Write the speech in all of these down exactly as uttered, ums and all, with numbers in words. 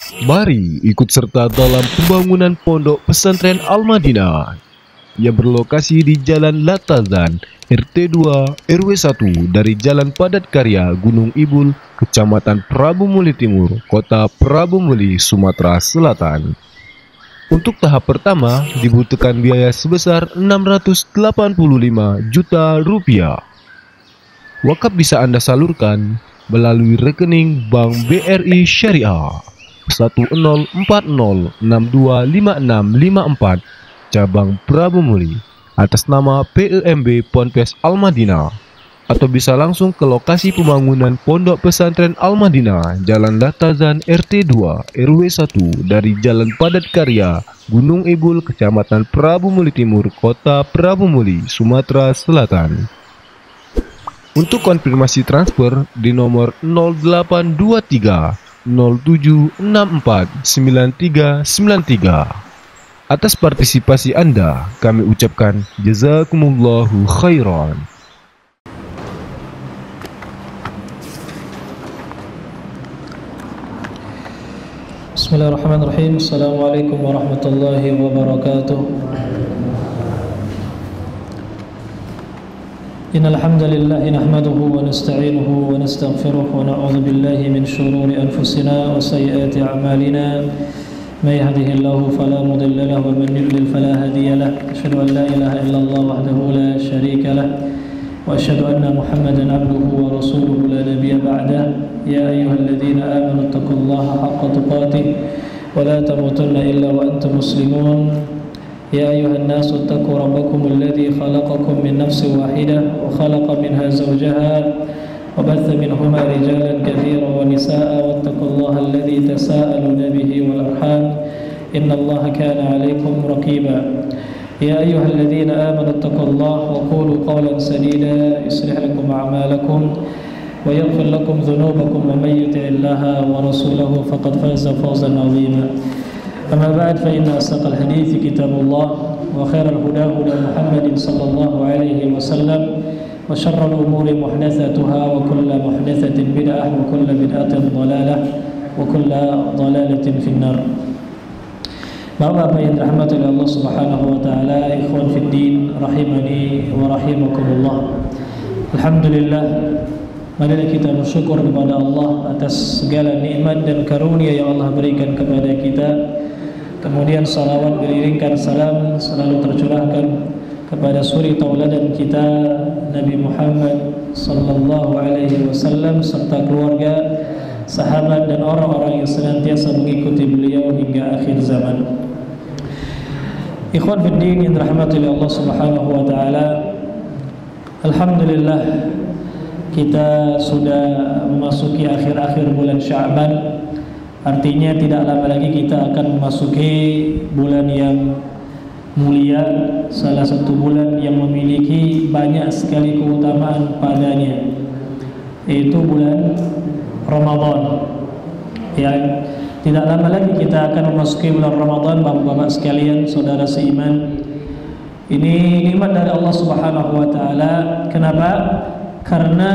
Mari ikut serta dalam pembangunan Pondok Pesantren Al-Madinah yang berlokasi di Jalan Latazan, R T dua R W satu dari Jalan Padat Karya, Gunung Ibul, Kecamatan Prabu Muli Timur, Kota Prabu Muli, Sumatera Selatan. Untuk tahap pertama dibutuhkan biaya sebesar enam ratus delapan puluh lima juta rupiah. Wakaf bisa Anda salurkan melalui rekening Bank B R I Syariah satu nol empat nol enam dua lima enam lima empat cabang Prabu Muli atas nama P E M B Ponpes Al-Madinah, atau bisa langsung ke lokasi pembangunan Pondok Pesantren Al-Madinah, Jalan Latazan R T dua R W satu dari Jalan Padat Karya, Gunung Ibul, Kecamatan Prabu Muli Timur, Kota Prabu Muli, Sumatera Selatan. Untuk konfirmasi transfer di nomor nol delapan dua tiga nol tujuh enam empat sembilan tiga sembilan tiga. Atas partisipasi Anda, kami ucapkan jazakumullahu khairan. Bismillahirrahmanirrahim. Assalamualaikum warahmatullahi wabarakatuh. Innal hamdalillah nahmaduhu wa nasta'inuhu wa nastaghfiruh wa na'udzu billahi min shururi anfusina wa sayyiati a'malina. May yahdihillahu fala mudilla lahu wa man yudlil fala hadiya lahu. Asyhadu an la ilaha illallah wahdahu la syarika lahu wa asyhadu anna Muhammadan abduhu wa rasuluhu la nabiyya ba'dahu. Ya ayyuhalladzina amanu taqullaha haqqa tuqatih wa la tamutunna illa wa antum muslimun. يا أيها الناس اتقوا ربكم الذي خلقكم من نفس واحدة وخلق منها زوجها وبث منهما رجالا كثيرا ونساء واتقوا الله الذي تساءلون به والأرحام إن الله كان عليكم رقيبا يا أيها الذين آمنوا اتقوا الله وقولوا قولا سديدا يصلح لكم أعمالكم ويغفر لكم ذنوبكم ومن يطع الله ورسوله فقد فاز فوزا عظيما. أما بعد فإن أصدق الحديث كتاب الله وخير الهدى هدى محمد صلى الله عليه وسلم وشر الأمور محدثاتها وكل محدثة بدعة وكل بدعة ضلالة وكل ضلالة في النار. Bapak-bapak yang dirahmati oleh Allah Subhanahu wa taala, ikhwan fiddin rahimani wa rahimakumullah. Alhamdulillah, marilah kita bersyukur kepada Allah atas segala nikmat dan karunia yang Allah berikan kepada kita. Kemudian salawat beriringkan salam selalu tercurahkan kepada suri tauladan kita Nabi Muhammad sallallahu alaihi wasallam serta keluarga, sahabat dan orang-orang yang senantiasa mengikuti beliau hingga akhir zaman. Ikhwan fiddin yang dirahmati oleh Allah Subhanahu wa taala, alhamdulillah kita sudah memasuki akhir-akhir bulan Sya'ban. Artinya tidak lama lagi kita akan memasuki bulan yang mulia, salah satu bulan yang memiliki banyak sekali keutamaan padanya, yaitu bulan Ramadan. Ya, tidak lama lagi kita akan memasuki bulan Ramadan, bapak-bapak sekalian, saudara seiman. Ini nikmat dari Allah Subhanahu wa taala. Kenapa? Karena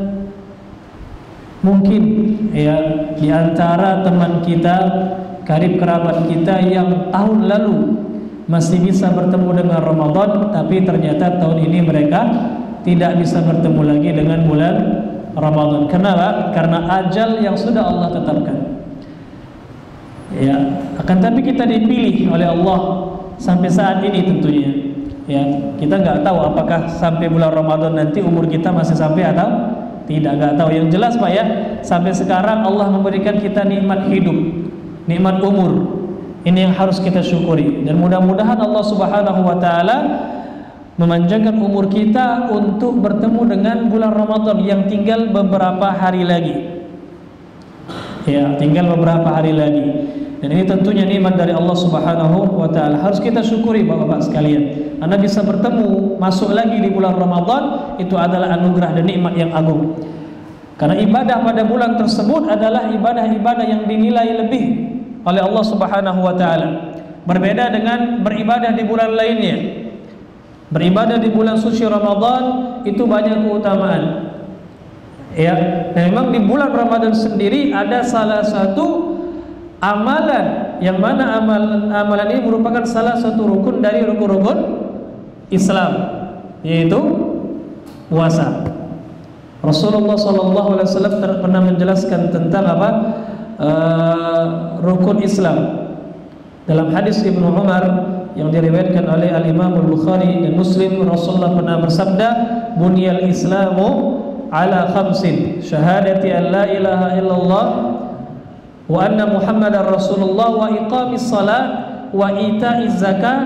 mungkin ya di antara teman kita, karib kerabat kita yang tahun lalu masih bisa bertemu dengan Ramadan, tapi ternyata tahun ini mereka tidak bisa bertemu lagi dengan bulan Ramadan. Kenapa? Karena ajal yang sudah Allah tetapkan. Ya, akan tapi kita dipilih oleh Allah sampai saat ini tentunya. Ya, kita nggak tahu apakah sampai bulan Ramadan nanti umur kita masih sampai atau tidak, nggak tahu. Yang jelas Pak ya, sampai sekarang Allah memberikan kita nikmat hidup, nikmat umur. Ini yang harus kita syukuri. Dan mudah-mudahan Allah Subhanahu wa taala memanjangkan umur kita untuk bertemu dengan bulan Ramadan yang tinggal beberapa hari lagi. Ya, tinggal beberapa hari lagi. Dan ini tentunya nikmat dari Allah Subhanahu wa taala. Harus kita syukuri Bapak-bapak sekalian. Anda bisa bertemu, masuk lagi di bulan Ramadan, itu adalah anugerah dan nikmat yang agung. Karena ibadah pada bulan tersebut adalah ibadah-ibadah yang dinilai lebih oleh Allah Subhanahu wa taala. Berbeda dengan beribadah di bulan lainnya. Beribadah di bulan suci Ramadan itu banyak keutamaan. Ya, memang di bulan Ramadan sendiri ada salah satu amalan yang mana amalan amalan ini merupakan salah satu rukun dari rukun-rukun Islam, yaitu puasa. Rasulullah Shallallahu Alaihi Wasallam pernah menjelaskan tentang apa uh, rukun Islam dalam hadis Ibnu Umar yang diriwayatkan oleh Al Imam Al Bukhari dan Muslim. Rasulullah pernah bersabda, "Bunyal Islamu ala khamsin, syahadati an la ilaha illallah wa anna Muhammadar Rasulullah wa iqamis salat wa ita'iz zakat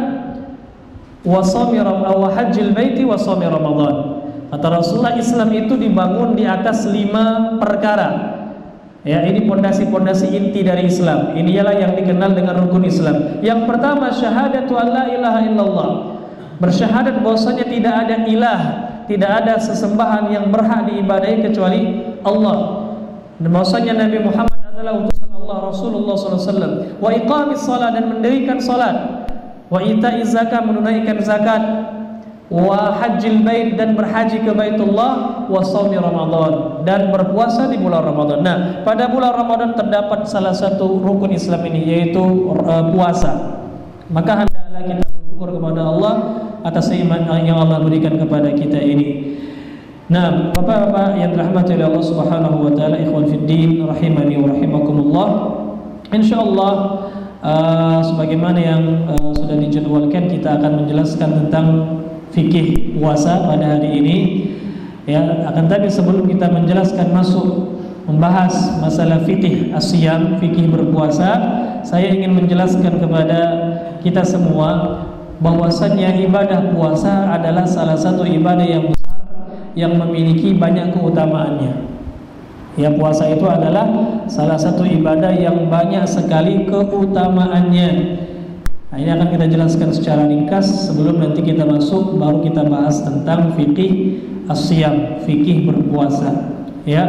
wa shaumi wa hajjil baiti wa shaumi Ramadan." Kata Rasulullah, Islam itu dibangun di atas lima perkara. Ya, ini pondasi-pondasi inti dari Islam. Ini ialah yang dikenal dengan rukun Islam. Yang pertama, syahadatu an la ilaha illallah. Bersyahadat bahwasanya tidak ada ilah, tidak ada sesembahan yang berhak diibadahi kecuali Allah. Dan bahwasanya Nabi Muhammad adalah utusan Allah, Rasulullah sallallahu alaihi wasallam. Wa iqamis salat, dan mendirikan salat. Wa ita'iz zakat, menunaikan zakat. Wa hajjil bait, dan berhaji ke Baitullah. Wa shaumi Ramadan, dan berpuasa di bulan Ramadan. Nah, pada bulan Ramadan terdapat salah satu rukun Islam ini, yaitu uh, puasa. Maka hendaklah kita bersyukur kepada Allah atas iman yang Allah berikan kepada kita ini. Nah, Bapak-bapak yang dirahmati oleh Allah Subhanahu wa taala, ikhwan fiddin rahimani wa rahimakumullah. Insyaallah uh, sebagaimana yang uh, sudah dijadwalkan, kita akan menjelaskan tentang fikih puasa pada hari ini. Ya, akan tapi sebelum kita menjelaskan masuk membahas masalah fikih asyam, fikih berpuasa, saya ingin menjelaskan kepada kita semua bahwasannya ibadah puasa adalah salah satu ibadah yang besar yang memiliki banyak keutamaannya. Ya, puasa itu adalah salah satu ibadah yang banyak sekali keutamaannya. Nah, ini akan kita jelaskan secara ringkas sebelum nanti kita masuk, baru kita bahas tentang fikih asyam, fikih berpuasa. Ya,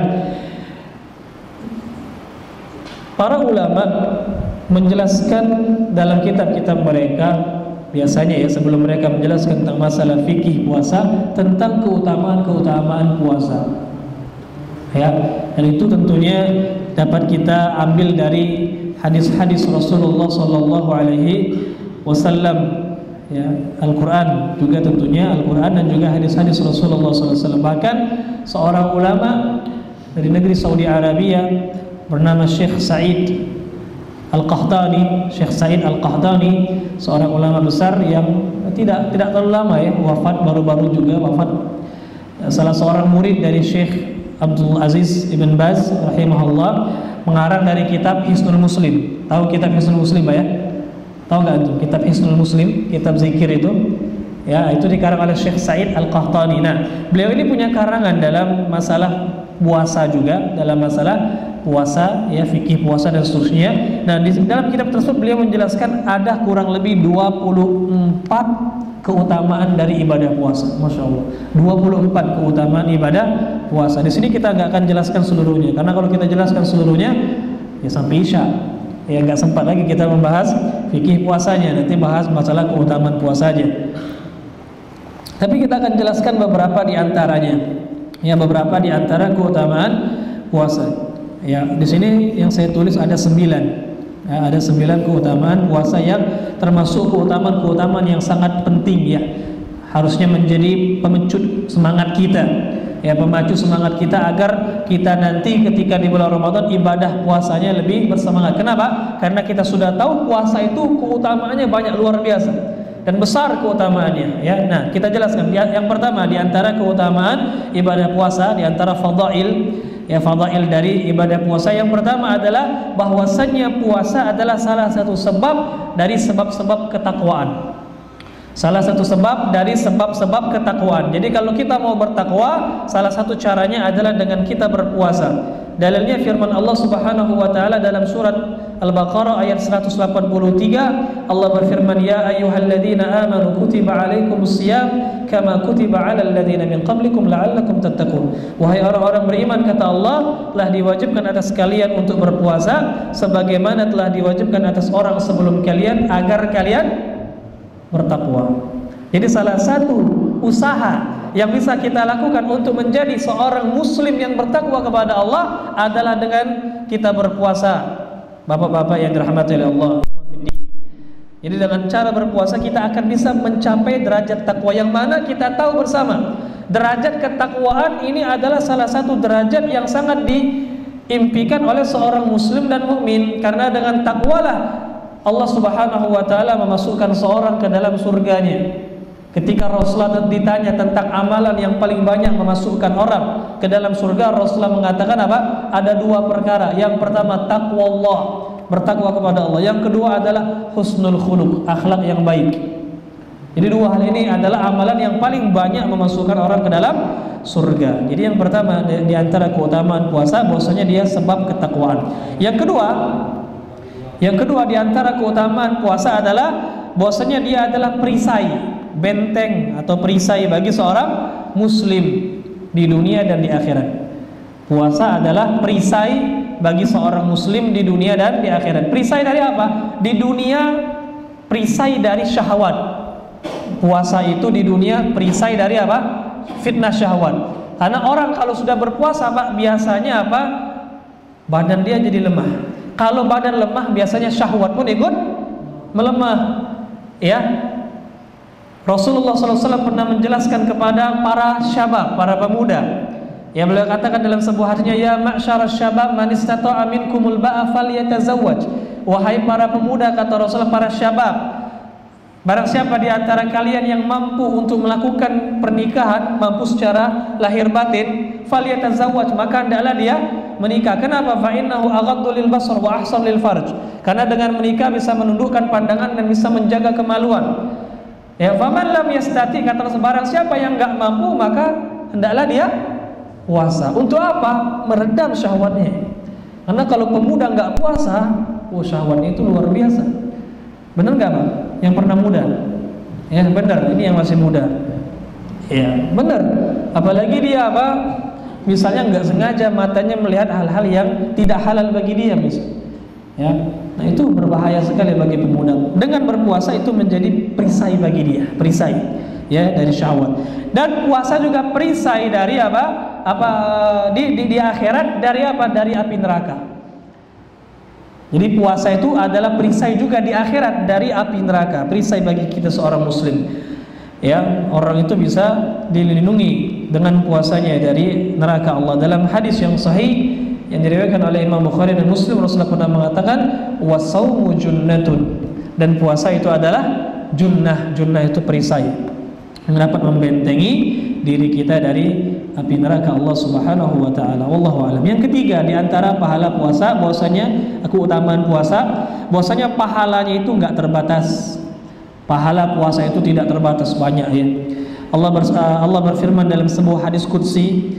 para ulama menjelaskan dalam kitab-kitab mereka, biasanya ya sebelum mereka menjelaskan tentang masalah fikih puasa, tentang keutamaan-keutamaan puasa. Ya, dan itu tentunya dapat kita ambil dari hadis-hadis Rasulullah Sallallahu Alaihi Wasallam. Ya, Al-Quran juga tentunya, Al-Quran dan juga hadis-hadis Rasulullah Sallallahu Alaihi Wasallam. Bahkan seorang ulama dari negeri Saudi Arabia bernama Syekh Said Al-Qahtani, Syekh Said Al-Qahtani, seorang ulama besar yang tidak tidak terlalu lama ya wafat, baru-baru juga wafat. Salah seorang murid dari Syekh Abdul Aziz Ibn Baz rahimahullah, mengarang dari kitab Hisnul Muslim. Tahu kitab Hisnul Muslim Pak ya? Tahu nggak itu kitab Hisnul Muslim, kitab zikir itu? Ya, itu dikarang oleh Syekh Said Al-Qahtani. Nah, beliau ini punya karangan dalam masalah puasa juga, dalam masalah puasa, ya, fikih puasa dan seterusnya. Nah, di dalam kitab tersebut beliau menjelaskan ada kurang lebih dua puluh empat keutamaan dari ibadah puasa. Masya Allah, dua puluh empat keutamaan ibadah puasa. Di sini kita nggak akan jelaskan seluruhnya, karena kalau kita jelaskan seluruhnya ya sampai isya, ya nggak sempat lagi kita membahas fikih puasanya. Nanti bahas masalah keutamaan puasa aja. Tapi kita akan jelaskan beberapa di antaranya, ya, beberapa di antara keutamaan puasa. Ya, di sini yang saya tulis ada sembilan. Ya, ada sembilan keutamaan puasa yang termasuk keutamaan-keutamaan yang sangat penting, ya. Harusnya menjadi pemecut semangat kita, ya, pemacu semangat kita agar kita nanti ketika di bulan Ramadan ibadah puasanya lebih bersemangat. Kenapa? Karena kita sudah tahu puasa itu keutamaannya banyak, luar biasa dan besar keutamaannya, ya. Nah, kita jelaskan. Yang pertama di antara keutamaan ibadah puasa, di antara fadail, ya, fadail dari ibadah puasa, yang pertama adalah bahwasannya puasa adalah salah satu sebab dari sebab-sebab ketakwaan. Salah satu sebab dari sebab-sebab ketakwaan. Jadi kalau kita mau bertakwa, salah satu caranya adalah dengan kita berpuasa. Dalilnya firman Allah Subhanahu wa taala dalam surat Al-Baqarah ayat seratus delapan puluh tiga. Allah berfirman, "Ya ayyuhalladzina amanu kutiba alaikumusiyam kama kutiba alal ladzina min qablikum la'allakum tattaqun." Wahai orang-orang beriman, kata Allah, telah diwajibkan atas kalian untuk berpuasa sebagaimana telah diwajibkan atas orang sebelum kalian agar kalian bertakwa. Jadi salah satu usaha yang bisa kita lakukan untuk menjadi seorang muslim yang bertakwa kepada Allah adalah dengan kita berpuasa. bapak-bapak yang dirahmati oleh Allah. Jadi dengan cara berpuasa kita akan bisa mencapai derajat takwa yang mana kita tahu bersama. Derajat ketakwaan ini adalah salah satu derajat yang sangat diimpikan oleh seorang muslim dan mukmin, karena dengan takwalah Allah Subhanahu wa taala memasukkan seorang ke dalam surganya. Ketika Rasulullah ditanya tentang amalan yang paling banyak memasukkan orang ke dalam surga, Rasulullah mengatakan apa? Ada dua perkara. Yang pertama takwa Allah, bertakwa kepada Allah. Yang kedua adalah husnul khuluq, akhlak yang baik. Jadi dua hal ini adalah amalan yang paling banyak memasukkan orang ke dalam surga. Jadi yang pertama di, di antara keutamaan puasa, bahwasanya dia sebab ketakwaan. Yang kedua, yang kedua di antara keutamaan puasa adalah bahwasanya dia adalah perisai, benteng atau perisai bagi seorang muslim di dunia dan di akhirat. Puasa adalah perisai bagi seorang muslim di dunia dan di akhirat. Perisai dari apa? Di dunia perisai dari syahwat. Puasa itu di dunia perisai dari apa? Fitnah syahwat. Karena orang kalau sudah berpuasa Pak, biasanya apa? Badan dia jadi lemah. Kalau badan lemah biasanya syahwat pun ikut melemah. Ya, Rasulullah shallallahu alaihi wasallam pernah menjelaskan kepada para syabab, para pemuda, yang beliau katakan dalam sebuah hadisnya, ya ma'syara syabab man istata'a minkumul ba'a falyatazawwaj. Wahai para pemuda, kata Rasulullah, para syabab, barang siapa di antara kalian yang mampu untuk melakukan pernikahan, mampu secara lahir batin, falyatazawwaj, maka hendaklah dia menikah. Kenapa? Fa innahu aghaddu lil basar wa ahsan lil farj. Karena dengan menikah bisa menundukkan pandangan dan bisa menjaga kemaluan. Ya, faman lam yastati, kata sebarang siapa yang enggak mampu, maka hendaklah dia puasa. Untuk apa? Meredam syahwatnya. Karena kalau pemuda enggak puasa, oh syahwatnya itu luar biasa. Benar enggak Pak? Yang pernah muda? Ya benar, ini yang masih muda. Ya benar. Apalagi dia apa? Misalnya enggak sengaja matanya melihat hal-hal yang tidak halal bagi dia misalnya. Ya, nah itu berbahaya sekali bagi pemuda. Dengan berpuasa itu menjadi perisai bagi dia, perisai ya dari syahwat. Dan puasa juga perisai dari apa? Apa di, di di akhirat dari apa? Dari api neraka. Jadi puasa itu adalah perisai juga di akhirat dari api neraka, perisai bagi kita seorang muslim. Ya, orang itu bisa dilindungi dengan puasanya dari neraka Allah. Dalam hadis yang sahih yang diriwayatkan oleh Imam Bukhari dan Muslim, Rasulullah pernah mengatakan wasaumu junnatun, dan puasa itu adalah junnah. Junnah itu perisai yang dapat membentengi diri kita dari api neraka Allah Subhanahu wa taala. Wallahu alam. Yang ketiga di antara pahala puasa, bahwasanya keutamaan puasa, bahwasanya pahalanya itu enggak terbatas. Pahala puasa itu tidak terbatas, banyak ya. Allah ber, Allah berfirman dalam sebuah hadis qudsi,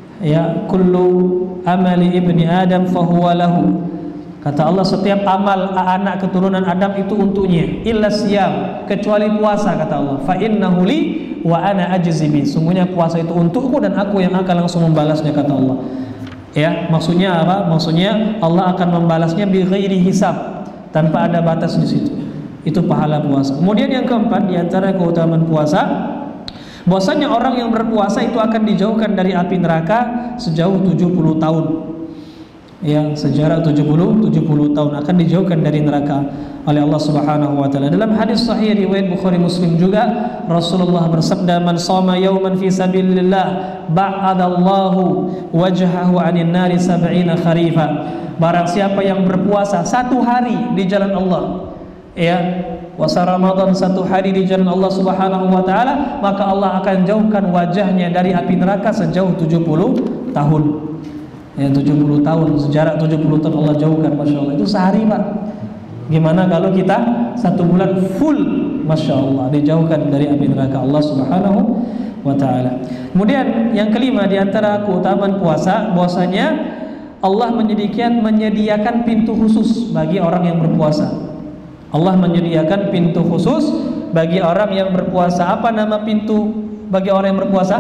ya, kullu amali ibni Adam fahuwa lahu. Kata Allah, setiap amal anak keturunan Adam itu untuknya, illa siyam, kecuali puasa, kata Allah. Fa innahu li wa ana ajzi bi. Sungguhnya puasa itu untukku dan aku yang akan langsung membalasnya, kata Allah. Ya, maksudnya apa? Maksudnya Allah akan membalasnya bi ghairi hisab, tanpa ada batas di situ. Itu pahala puasa. Kemudian yang keempat di antara keutamaan puasa, bahwasanya orang yang berpuasa itu akan dijauhkan dari api neraka sejauh tujuh puluh tahun. Ya, sejarah tujuh puluh tahun akan dijauhkan dari neraka oleh Allah Subhanahu wa taala. Dalam hadis sahih riwayat Bukhari Muslim juga, Rasulullah bersabda, "Man shoma yawman fi sabilillah ba'adallahu wajhahu 'anil nari sab'ina kharifa." Barang siapa yang berpuasa satu hari di jalan Allah, ya, puasa Ramadan satu hari di jalan Allah Subhanahu wa taala, maka Allah akan jauhkan wajahnya dari api neraka sejauh tujuh puluh tahun. Ya, tujuh puluh tahun, sejarah tujuh puluh tahun Allah jauhkan, Masya Allah. Itu sehari Pak. Gimana kalau kita satu bulan full, Masya Allah, dijauhkan dari api neraka Allah Subhanahu wa ta'ala. Kemudian yang kelima di antara keutamaan puasa, bahwasanya Allah menyediakan, menyediakan pintu khusus bagi orang yang berpuasa. Allah menyediakan pintu khusus bagi orang yang berpuasa. Apa nama pintu bagi orang yang berpuasa?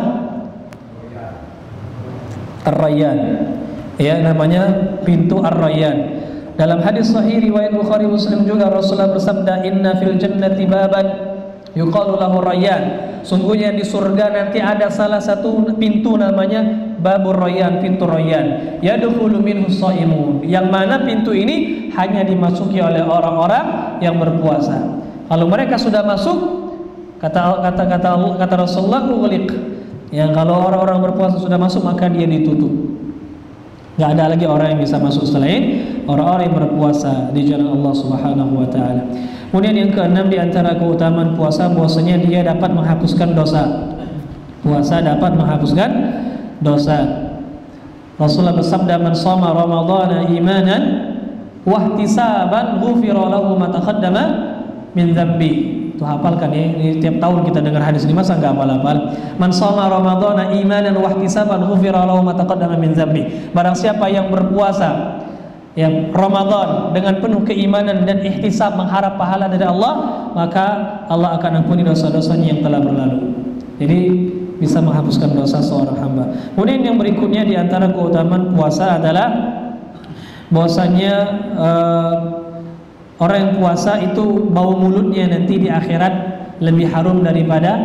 Ar-Rayyan. Ya, namanya pintu Ar-Rayyan. Dalam hadis sahih riwayat Bukhari Muslim juga, Rasulullah bersabda, "Inna fil jannati baban yuqalu lahu Rayyan." Sungguhnya di surga nanti ada salah satu pintu namanya Babur Rayyan, pintu Rayyan. Yadkhulu minhu shaimun. Yang mana pintu ini hanya dimasuki oleh orang-orang yang berpuasa. Kalau mereka sudah masuk, kata kata kata kata Rasulullah, ughliq. Yang kalau orang-orang berpuasa sudah masuk, maka dia ditutup. Nggak ada lagi orang yang bisa masuk selain orang-orang yang berpuasa di jalan Allah Subhanahu wa taala. Kemudian yang keenam di antara keutamaan puasa, bahwasanya dia dapat menghapuskan dosa. Puasa dapat menghapuskan dosa. Rasulullah bersabda, "Man shoma ramadhana imanan wa ihtisaban ghufira lahu ma taqaddama min dzambi." Itu hafalkan ya. Ini tiap tahun kita dengar hadis ini, masa enggak hafal-hafal. Man shoma ramadhana imanan wa ihtisaban ghufira lahu ma taqaddama min dzambi. Barang siapa yang berpuasa ya Ramadan dengan penuh keimanan dan ihtisab, mengharap pahala dari Allah, maka Allah akan ampuni dosa-dosanya yang telah berlalu. Jadi bisa menghapuskan dosa seorang hamba. Kemudian yang berikutnya di antara keutamaan puasa adalah bahwasanya uh, orang yang puasa itu bau mulutnya nanti di akhirat lebih harum daripada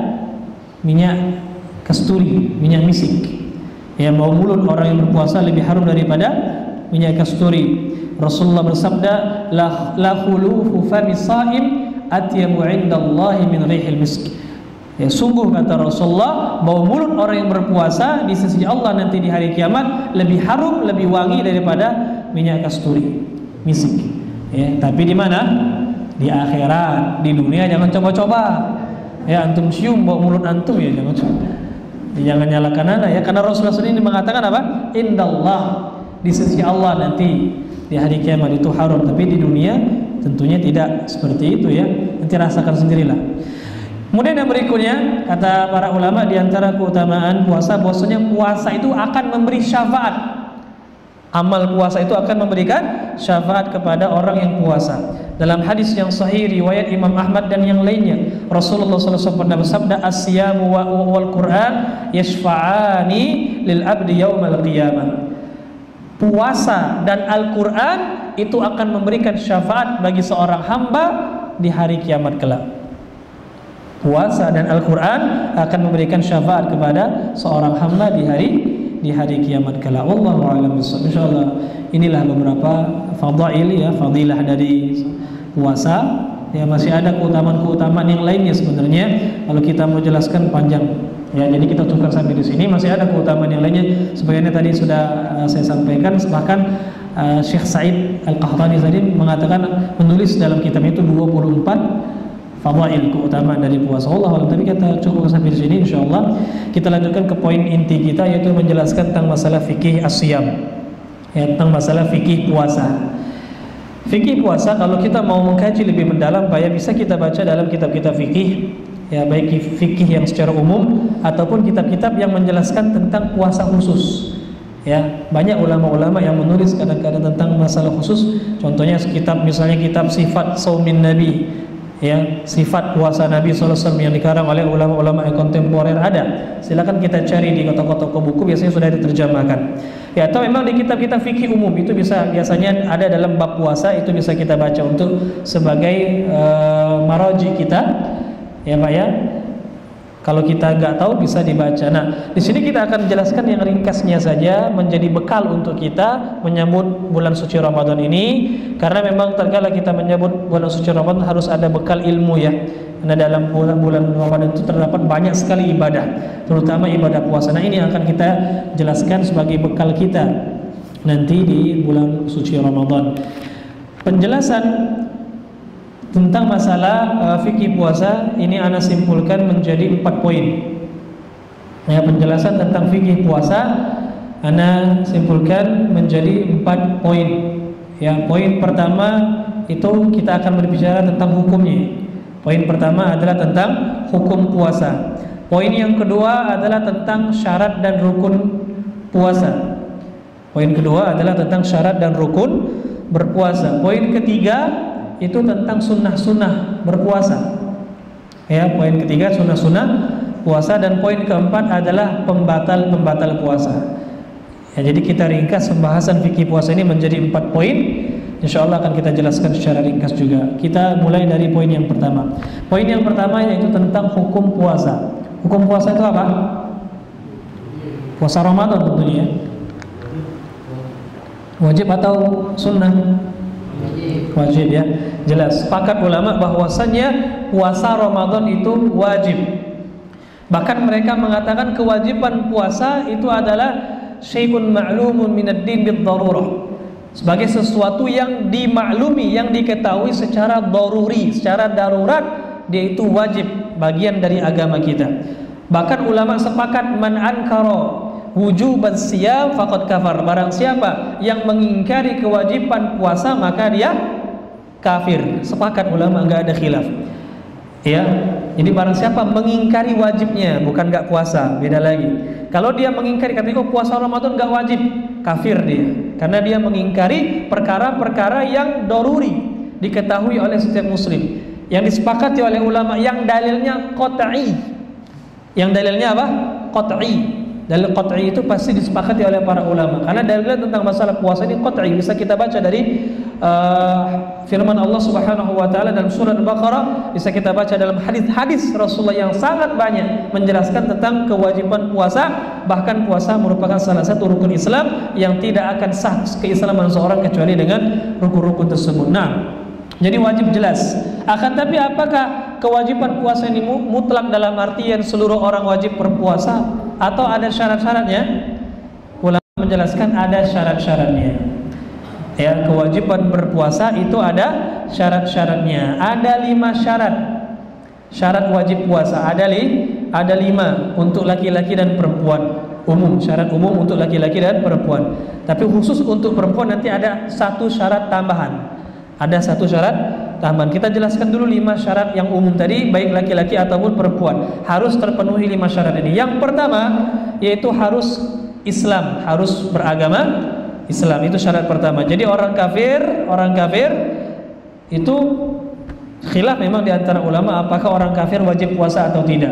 minyak kasturi, minyak misik. Ya, bau mulut orang yang berpuasa lebih harum daripada minyak kasturi. Rasulullah bersabda, la la khulufu fami shaim atyabu 'indallahi min rihil misk. Ya, sungguh kata Rasulullah, bau mulut orang yang berpuasa di sisi Allah nanti di hari kiamat lebih harum, lebih wangi daripada minyak kasturi, misik. Ya, tapi di mana? Di akhirat. Di dunia jangan coba-coba. Ya, antum cium bau mulut antum ya jangan coba. Jangan nyalakan anak ya, karena Rasulullah sendiri mengatakan apa? Indallah, di sisi Allah nanti di hari kiamat itu haram, tapi di dunia tentunya tidak seperti itu ya. Nanti rasakan sendirilah. Kemudian yang berikutnya, kata para ulama di antara keutamaan puasa, bahwasanya puasa itu akan memberi syafaat. Amal puasa itu akan memberikan syafaat kepada orang yang puasa. Dalam hadis yang sahih riwayat Imam Ahmad dan yang lainnya, Rasulullah sallallahu alaihi wasallam pernah bersabda, "As-siyamu wal Qur'an yashfa'ani lil abdi yaumal qiyamah." Puasa dan Al-Quran itu akan memberikan syafaat bagi seorang hamba di hari kiamat kelak. Puasa dan Al-Quran akan memberikan syafaat kepada seorang hamba di hari di hari kiamat kelak. Wallahu a'lam bishawab. Insyaallah inilah beberapa fadail ya, fadilah dari puasa. Ya, masih ada keutamaan-keutamaan yang lainnya sebenarnya. Kalau kita mau jelaskan panjang. Ya, jadi kita cukupkan sampai di sini. Masih ada keutamaan yang lainnya. Sebagaimana tadi sudah uh, saya sampaikan, bahkan uh, Syekh Said Al-Qahtani tadi mengatakan, menulis dalam kitab itu dua puluh empat fadail keutamaan dari puasa. Allah Allah. Tapi kita cukup sampai di sini insyaallah. Kita lanjutkan ke poin inti kita, yaitu menjelaskan tentang masalah fikih as-siyam. Ya, tentang masalah fikih puasa. Fikih puasa kalau kita mau mengkaji lebih mendalam, ya bisa kita baca dalam kitab-kitab fikih, ya baik fikih yang secara umum ataupun kitab-kitab yang menjelaskan tentang puasa khusus. Ya, banyak ulama-ulama yang menulis kadang-kadang tentang masalah khusus. Contohnya kitab, misalnya kitab Sifat Saumin Nabi, ya, sifat puasa Nabi sallallahu alaihi wasallam yang dikarang oleh ulama-ulama yang kontemporer ada. Silakan kita cari di toko-toko buku, biasanya sudah diterjemahkan. Ya, atau memang di kitab-kitab fikih umum itu bisa, biasanya ada dalam bab puasa, itu bisa kita baca untuk sebagai uh, maraji kita. Ya Pak ya. Kalau kita nggak tahu bisa dibaca. Nah, di sini kita akan menjelaskan yang ringkasnya saja, menjadi bekal untuk kita menyambut bulan suci Ramadan ini. Karena memang terkala kita menyambut bulan suci Ramadan harus ada bekal ilmu ya. Karena dalam bulan Ramadan itu terdapat banyak sekali ibadah, terutama ibadah puasa. Nah, ini akan kita jelaskan sebagai bekal kita nanti di bulan suci Ramadan. Penjelasan tentang masalah uh, fikih puasa ini ana simpulkan menjadi empat poin. Ya, penjelasan tentang fikih puasa ana simpulkan menjadi empat poin. Ya, poin pertama itu kita akan berbicara tentang hukumnya. Poin pertama adalah tentang hukum puasa. Poin yang kedua adalah tentang syarat dan rukun puasa. Poin kedua adalah tentang syarat dan rukun berpuasa. Poin ketiga itu tentang sunnah-sunnah berpuasa. Ya, poin ketiga sunnah-sunnah puasa, dan poin keempat adalah pembatal-pembatal puasa. Ya, jadi kita ringkas pembahasan fikih puasa ini menjadi empat poin. Insyaallah akan kita jelaskan secara ringkas juga. Kita mulai dari poin yang pertama. Poin yang pertama yaitu tentang hukum puasa. Hukum puasa itu apa? Puasa Ramadan tentunya. Wajib atau sunnah? Wajib ya. Jelas. Sepakat ulama bahwasannya puasa Ramadan itu wajib. Bahkan mereka mengatakan kewajiban puasa itu adalah syai'un ma'lumun minad din bid-darurah. Sebagai sesuatu yang dimaklumi, yang diketahui secara daruri, secara darurat, dia itu wajib, bagian dari agama kita. Bahkan ulama sepakat man ankara wujuban siyam faqad kafar. Barang siapa yang mengingkari kewajiban puasa maka dia kafir. Sepakat ulama, enggak ada khilaf. Ya. Jadi barang siapa mengingkari wajibnya, bukan enggak puasa, beda lagi. Kalau dia mengingkari kata oh puasa Ramadan enggak wajib, kafir dia. Karena dia mengingkari perkara-perkara yang daruri, diketahui oleh setiap muslim, yang disepakati oleh ulama, yang dalilnya qat'i. Yang dalilnya apa? Qat'i. Dalil qat'i itu pasti disepakati oleh para ulama. Karena dalilnya tentang masalah puasa ini qat'i. Bisa kita baca dari uh, firman Allah Subhanahu wa taala dalam surah Al-Baqarah, bisa kita baca dalam hadis-hadis Rasulullah yang sangat banyak menjelaskan tentang kewajiban puasa. Bahkan puasa merupakan salah satu rukun Islam yang tidak akan sah keislaman seorang kecuali dengan rukun-rukun tersebut. Nah, jadi wajib jelas. Akan tapi apakah kewajiban puasa ini mutlak dalam artian seluruh orang wajib berpuasa atau ada syarat-syaratnya? Ulama menjelaskan ada syarat-syaratnya. Ya, kewajiban berpuasa itu ada syarat-syaratnya. Ada lima syarat. Syarat wajib puasa ada li, ada lima untuk laki-laki dan perempuan. Umum, syarat umum untuk laki-laki dan perempuan. Tapi khusus untuk perempuan nanti ada satu syarat tambahan. Ada satu syarat tambahan. Kita jelaskan dulu lima syarat yang umum tadi, baik laki-laki ataupun perempuan. Harus terpenuhi lima syarat ini. Yang pertama yaitu harus Islam, harus beragama Islam. Itu syarat pertama. Jadi orang kafir, orang kafir itu khilaf memang di antara ulama apakah orang kafir wajib puasa atau tidak.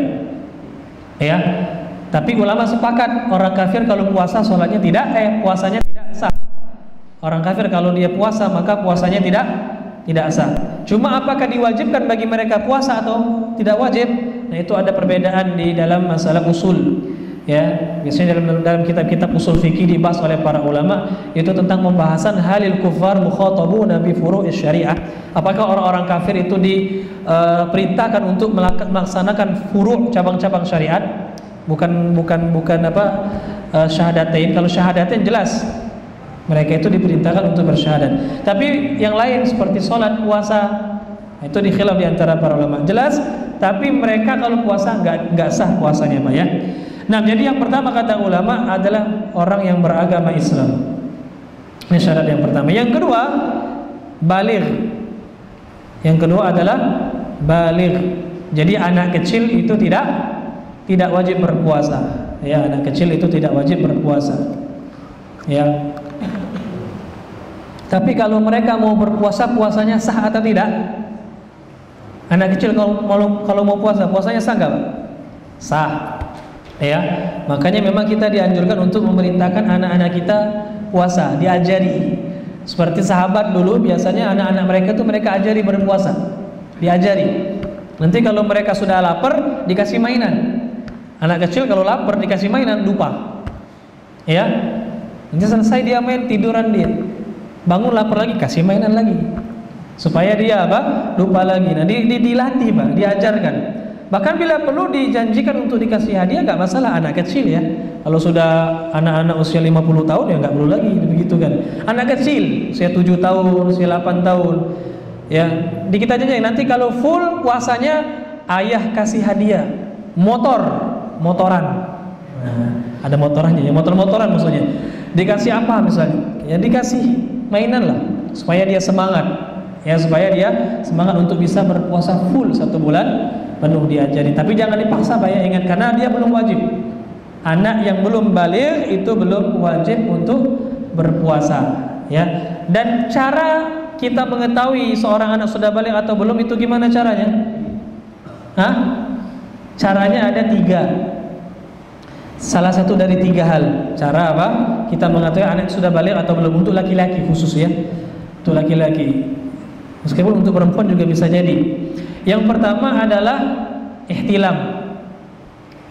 Ya. Tapi ulama sepakat orang kafir kalau puasa sholatnya tidak, eh puasanya tidak sah. Orang kafir kalau dia puasa maka puasanya tidak tidak sah. Cuma apakah diwajibkan bagi mereka puasa atau tidak wajib? Nah, itu ada perbedaan di dalam masalah usul. Ya, biasanya dalam dalam kitab-kitab usul fikih dibahas oleh para ulama itu tentang pembahasan halil kufar mukhatabuna bi furu'is syariah. Apakah orang-orang kafir itu diperintahkan uh, untuk melaksanakan furu' cabang-cabang syariat? Bukan bukan bukan apa uh, syahadatain. Kalau syahadatain jelas mereka itu diperintahkan untuk bersyahadat. Tapi yang lain seperti sholat, puasa, itu dikhilaf di antara para ulama. Jelas, tapi mereka kalau puasa enggak enggak sah puasanya, Pak ya. Nah, jadi yang pertama kata ulama adalah orang yang beragama Islam. Ini syarat yang pertama. Yang kedua, baligh. Yang kedua adalah baligh. Jadi anak kecil itu tidak tidak wajib berpuasa. Ya, anak kecil itu tidak wajib berpuasa. Ya. Tapi kalau mereka mau berpuasa, puasanya sah atau tidak? Anak kecil kalau mau, kalau mau puasa, puasanya sah nggak, Pak? Sah. Ya, makanya memang kita dianjurkan untuk memerintahkan anak-anak kita puasa, diajari. Seperti sahabat dulu, biasanya anak-anak mereka itu mereka ajari berpuasa, diajari. Nanti kalau mereka sudah lapar, dikasih mainan. Anak kecil kalau lapar dikasih mainan, lupa. Ya, nanti selesai dia main, tiduran dia. Bangun lapar lagi, kasih mainan lagi, supaya dia apa? Lupa lagi. Nah, di, di, dilatih, Pak, diajarkan. Bahkan bila perlu dijanjikan untuk dikasih hadiah, nggak masalah anak kecil ya. Kalau sudah anak-anak usia lima puluh tahun ya nggak perlu lagi begitu kan. Anak kecil usia tujuh tahun, usia delapan tahun, ya di kita aja. Nanti kalau full puasanya ayah kasih hadiah motor, motoran. Nah, ada motorannya, ya motor-motoran maksudnya. Dikasih apa misalnya? Ya dikasih mainan lah supaya dia semangat, ya supaya dia semangat untuk bisa berpuasa full satu bulan penuh diajari. Tapi jangan dipaksa, Pak ya, ingat, karena dia belum wajib. Anak yang belum baligh itu belum wajib untuk berpuasa, ya. Dan cara kita mengetahui seorang anak sudah baligh atau belum itu gimana caranya? Hah? Caranya ada tiga. Salah satu dari tiga hal. Cara apa? Kita mengetahui anak sudah baligh atau belum untuk laki-laki khusus ya. Untuk laki-laki. Meskipun untuk perempuan juga bisa jadi. Yang pertama adalah ihtilam.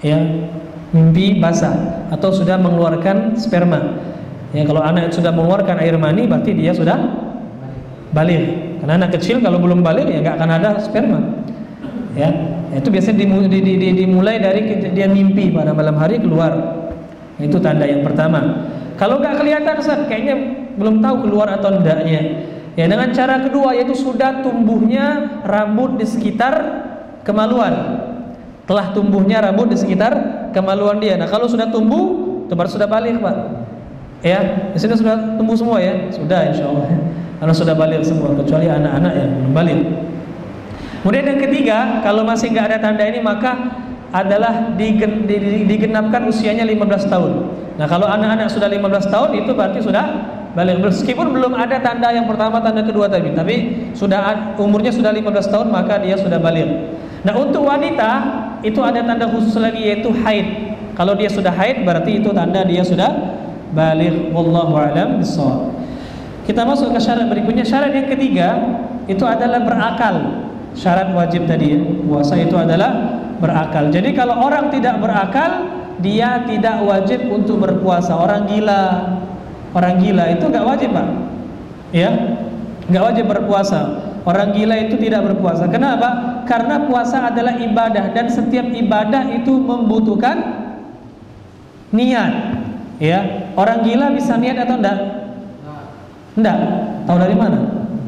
ya, mimpi basah atau sudah mengeluarkan sperma. Ya, kalau anak sudah mengeluarkan air mani berarti dia sudah baligh. Karena anak kecil kalau belum baligh ya nggak akan ada sperma. Ya, itu biasanya dimulai, dimulai dari dia mimpi pada malam hari keluar. Itu tanda yang pertama. Kalau nggak kelihatan, Ustaz, kayaknya belum tahu keluar atau enggaknya. Ya, dengan cara kedua yaitu sudah tumbuhnya rambut di sekitar kemaluan. Telah tumbuhnya rambut di sekitar kemaluan dia. Nah, kalau sudah tumbuh, itu baru sudah baligh, Pak. Ya, di sini sudah tumbuh semua ya? Sudah, insya Allah. Karena sudah baligh semua, kecuali anak-anak yang belum baligh. Kemudian yang ketiga, kalau masih nggak ada tanda ini maka adalah digen, digenapkan usianya lima belas tahun. Nah, kalau anak-anak sudah lima belas tahun itu berarti sudah baligh. Meskipun belum ada tanda yang pertama, tanda kedua tadi, tapi sudah umurnya sudah lima belas tahun maka dia sudah baligh. Nah, untuk wanita itu ada tanda khusus lagi yaitu haid. Kalau dia sudah haid berarti itu tanda dia sudah baligh. Wallahu a'lam bishawab. Kita masuk ke syarat berikutnya. Syarat yang ketiga itu adalah berakal. Syarat wajib tadi ya, puasa itu adalah berakal. Jadi kalau orang tidak berakal, dia tidak wajib untuk berpuasa. Orang gila, orang gila itu nggak wajib, Pak. Ya, nggak wajib berpuasa. Orang gila itu tidak berpuasa. Kenapa? Karena puasa adalah ibadah dan setiap ibadah itu membutuhkan niat. Ya, orang gila bisa niat atau enggak? Enggak. Tahu dari mana?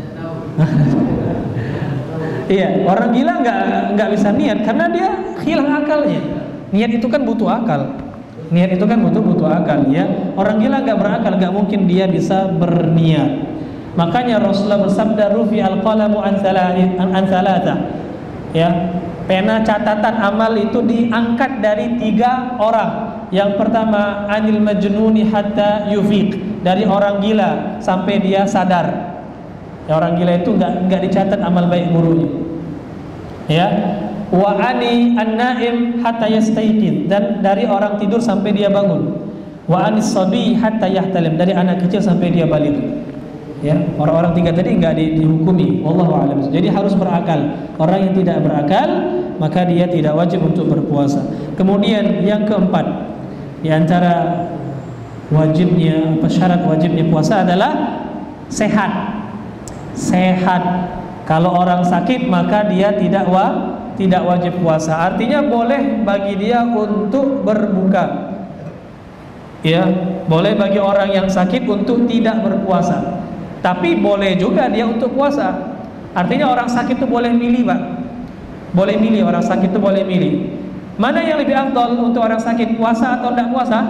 Iya, orang gila nggak nggak bisa niat karena dia hilang akalnya. Niat itu kan butuh akal. Niat itu kan butuh butuh akal ya. Orang gila nggak berakal, nggak mungkin dia bisa berniat. Makanya Rasulullah bersabda, "Rufi al-qalamu an thalatha." Ya, pena catatan amal itu diangkat dari tiga orang. Yang pertama, anil majnuni hatta yufiq, dari orang gila sampai dia sadar. Ya, orang gila itu enggak enggak dicatat amal baik gurunya. Ya. Wa ani an-naim hatta yastayqid, dan dari orang tidur sampai dia bangun. Wa anis sabi hatta yahtalim, dari anak kecil sampai dia baligh. Ya, orang-orang tiga tadi enggak di, dihukumi. Wallahu a'lam. Jadi harus berakal. Orang yang tidak berakal maka dia tidak wajib untuk berpuasa. Kemudian yang keempat, di antara wajibnya apa syarat wajibnya puasa adalah sehat. Sehat. Kalau orang sakit maka dia tidak wa, tidak wajib puasa. Artinya boleh bagi dia untuk berbuka. Ya, boleh bagi orang yang sakit untuk tidak berpuasa. Tapi boleh juga dia untuk puasa. Artinya orang sakit itu boleh milih, Pak. Boleh milih, orang sakit itu boleh milih. Mana yang lebih afdal untuk orang sakit, puasa atau tidak puasa?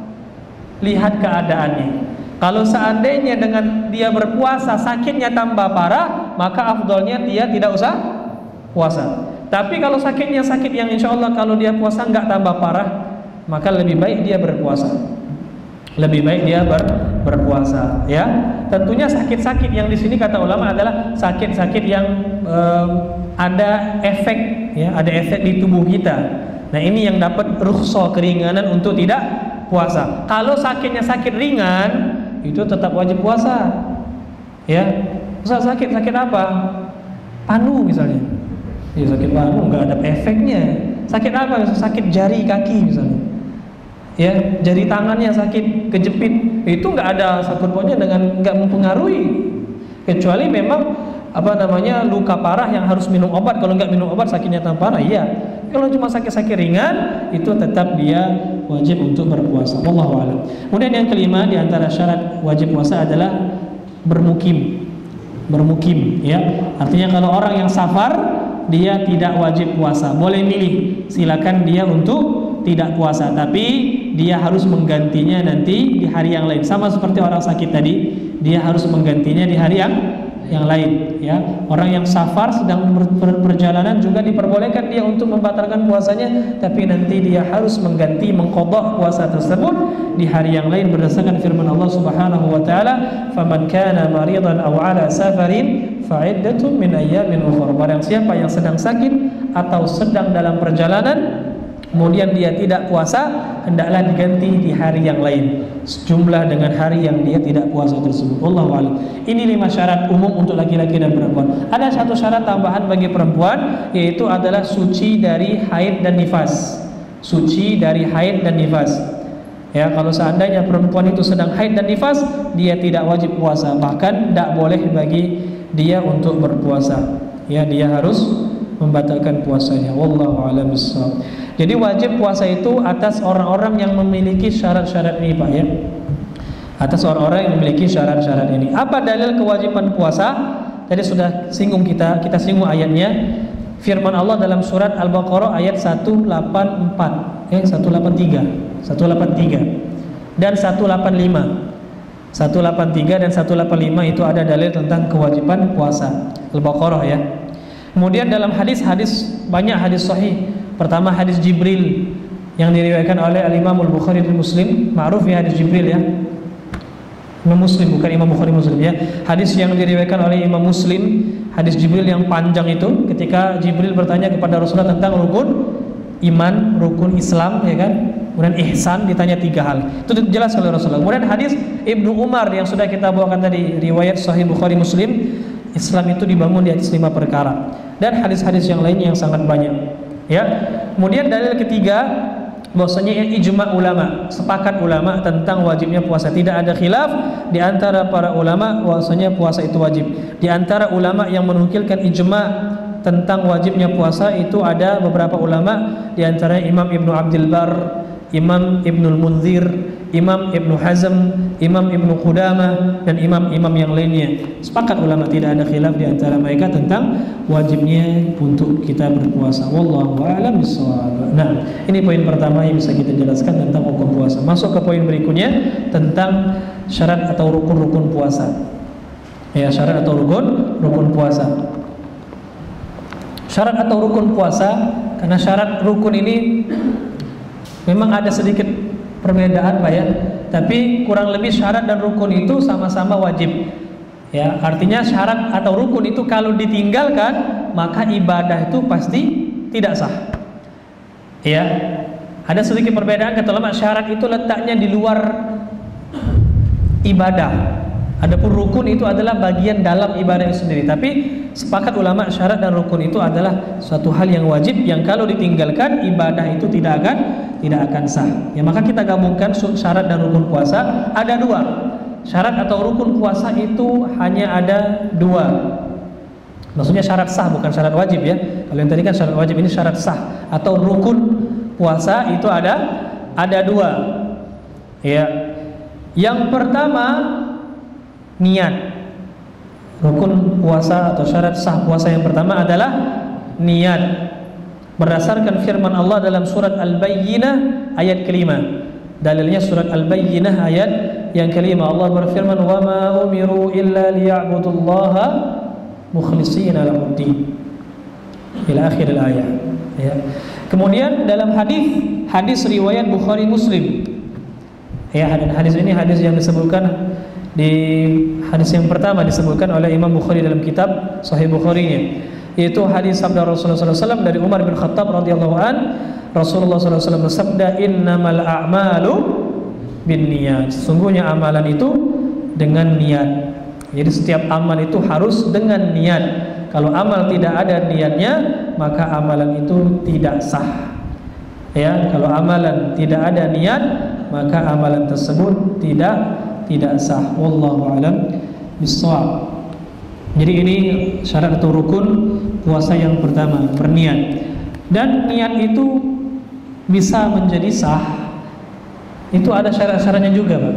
Lihat keadaannya. Kalau seandainya dengan dia berpuasa sakitnya tambah parah, maka afdolnya dia tidak usah puasa. Tapi kalau sakitnya sakit yang insya Allah kalau dia puasa nggak tambah parah, maka lebih baik dia berpuasa. Lebih baik dia ber, berpuasa. Ya, tentunya sakit-sakit yang di sini kata ulama adalah sakit-sakit yang um, ada efek, ya, ada efek di tubuh kita. Nah, ini yang dapat rukhsah, keringanan untuk tidak puasa. Kalau sakitnya sakit ringan, itu tetap wajib puasa. Ya, Ustaz, sakit sakit apa? Panu misalnya. Ya, sakit panu nggak ada efeknya. Sakit apa? Sakit jari kaki misalnya. Ya, jari tangannya sakit, kejepit. Itu nggak ada sakit pautnya dengan, nggak mempengaruhi. Kecuali memang apa namanya luka parah yang harus minum obat. Kalau nggak minum obat sakitnya tambah parah. Iya. Kalau cuma sakit-sakit ringan, itu tetap dia wajib untuk berpuasa. Wallahu a'lam. Kemudian yang kelima di antara syarat wajib puasa adalah bermukim. Bermukim, ya. Artinya kalau orang yang safar, dia tidak wajib puasa. Boleh milih, silakan dia untuk tidak puasa, tapi dia harus menggantinya nanti di hari yang lain. Sama seperti orang sakit tadi, dia harus menggantinya di hari yang yang lain, ya. Orang yang safar sedang perjalanan juga diperbolehkan dia untuk membatalkan puasanya, tapi nanti dia harus mengganti, mengqadha puasa tersebut di hari yang lain berdasarkan firman Allah Subhanahu wa taala, "Faman kana maridan aw 'ala safarin fa'iddatun min ayyamin ukhra." Barang siapa yang sedang sakit atau sedang dalam perjalanan kemudian dia tidak puasa, hendaklah diganti di hari yang lain sejumlah dengan hari yang dia tidak puasa tersebut. Wallahu a'lam. Ini lima syarat umum untuk laki-laki dan perempuan. Ada satu syarat tambahan bagi perempuan, yaitu adalah suci dari haid dan nifas. suci dari haid dan nifas. Ya, kalau seandainya perempuan itu sedang haid dan nifas, dia tidak wajib puasa, bahkan tidak boleh bagi dia untuk berpuasa. Ya, dia harus membatalkan puasanya. Wallahu a'lam bishawab. Jadi wajib puasa itu atas orang-orang yang memiliki syarat-syarat ini, Pak, ya. Atas orang-orang yang memiliki syarat-syarat ini. Apa dalil kewajiban puasa? Tadi sudah singgung kita, kita singgung ayatnya. Firman Allah dalam surat Al-Baqarah ayat seratus delapan puluh empat, eh seratus delapan puluh tiga, seratus delapan puluh tiga dan seratus delapan puluh lima. seratus delapan puluh tiga dan seratus delapan puluh lima itu ada dalil tentang kewajiban puasa. Al-Baqarah, ya. Kemudian dalam hadis-hadis, banyak hadis sahih. Pertama hadis Jibril yang diriwayatkan oleh Al-Imam Al-Bukhari dan Muslim. Ma'ruf ya hadis Jibril, ya. Imam Muslim, bukan Imam Bukhari, Muslim, ya. Hadis yang diriwayatkan oleh Imam Muslim, hadis Jibril yang panjang itu, ketika Jibril bertanya kepada Rasulullah tentang rukun iman, rukun Islam, ya kan, kemudian ihsan, ditanya tiga hal. Itu jelas oleh Rasulullah. Kemudian hadis Ibnu Umar yang sudah kita bawakan tadi, riwayat Sahih Bukhari Muslim, Islam itu dibangun di atas lima perkara. Dan hadis-hadis yang lainnya yang sangat banyak, ya. Kemudian dalil ketiga, bahwasanya ijma ulama, sepakat ulama tentang wajibnya puasa. Tidak ada khilaf di antara para ulama bahwasanya puasa itu wajib. Di antara ulama yang menukilkan ijma tentang wajibnya puasa itu ada beberapa ulama, di antaranya Imam Ibnu Abdul Bar, Imam Ibnul Munzir, Imam Ibnu Hazm, Imam Ibnu Qudamah, dan imam-imam yang lainnya. Sepakat ulama, tidak ada khilaf di antara mereka tentang wajibnya untuk kita berpuasa. Wallahu a'lam bishawab. Nah, ini poin pertama yang bisa kita jelaskan tentang hukum puasa. Masuk ke poin berikutnya tentang syarat atau rukun-rukun puasa. Ya, syarat atau rukun rukun puasa. Syarat atau rukun puasa, karena syarat rukun ini memang ada sedikit perbedaan, Pak, ya. Tapi kurang lebih syarat dan rukun itu sama-sama wajib. Ya, artinya syarat atau rukun itu kalau ditinggalkan, maka ibadah itu pasti tidak sah. Ya. Ada sedikit perbedaan, kata ulama, syarat itu letaknya di luar ibadah. Adapun rukun itu adalah bagian dalam ibadah itu sendiri. Tapi sepakat ulama, syarat dan rukun itu adalah suatu hal yang wajib, yang kalau ditinggalkan ibadah itu tidak akan tidak akan sah. Ya, maka kita gabungkan syarat dan rukun puasa ada dua. Syarat atau rukun puasa itu hanya ada dua. Maksudnya syarat sah, bukan syarat wajib, ya. Kalau yang tadi kan syarat wajib, ini syarat sah atau rukun puasa itu ada ada dua. Ya. Yang pertama, niat. Rukun puasa atau syarat sah puasa yang pertama adalah niat. Berdasarkan firman Allah dalam surat Al-Bayyinah ayat kelima. Dalilnya surat Al-Bayyinah ayat yang kelima. Allah berfirman, "Wa ma umiru illa liya'budullaha mukhlishina lahuddin." Ila akhir ayat. Ya. Kemudian dalam hadis hadis riwayat Bukhari Muslim. Ya, dan hadis ini hadis yang disebutkan di hadis yang pertama disebutkan oleh Imam Bukhari dalam kitab Sahih Bukhari-nya, yaitu hadis sabda Rasulullah sallallahu alaihi wasallam dari Umar bin Khattab radhiyallahu an. Rasulullah sallallahu alaihi wasallam bersabda, "Innamal a'malu binniyat." Sesungguhnya amalan itu dengan niat. Jadi setiap amal itu harus dengan niat. Kalau amal tidak ada niatnya, maka amalan itu tidak sah. Ya, kalau amalan tidak ada niat, maka amalan tersebut tidak tidak sah. Wallahu a'lam bishawab. Jadi ini syarat atau rukun puasa yang pertama, berniat. Dan niat itu bisa menjadi sah. Itu ada syarat-syaratnya juga, Pak.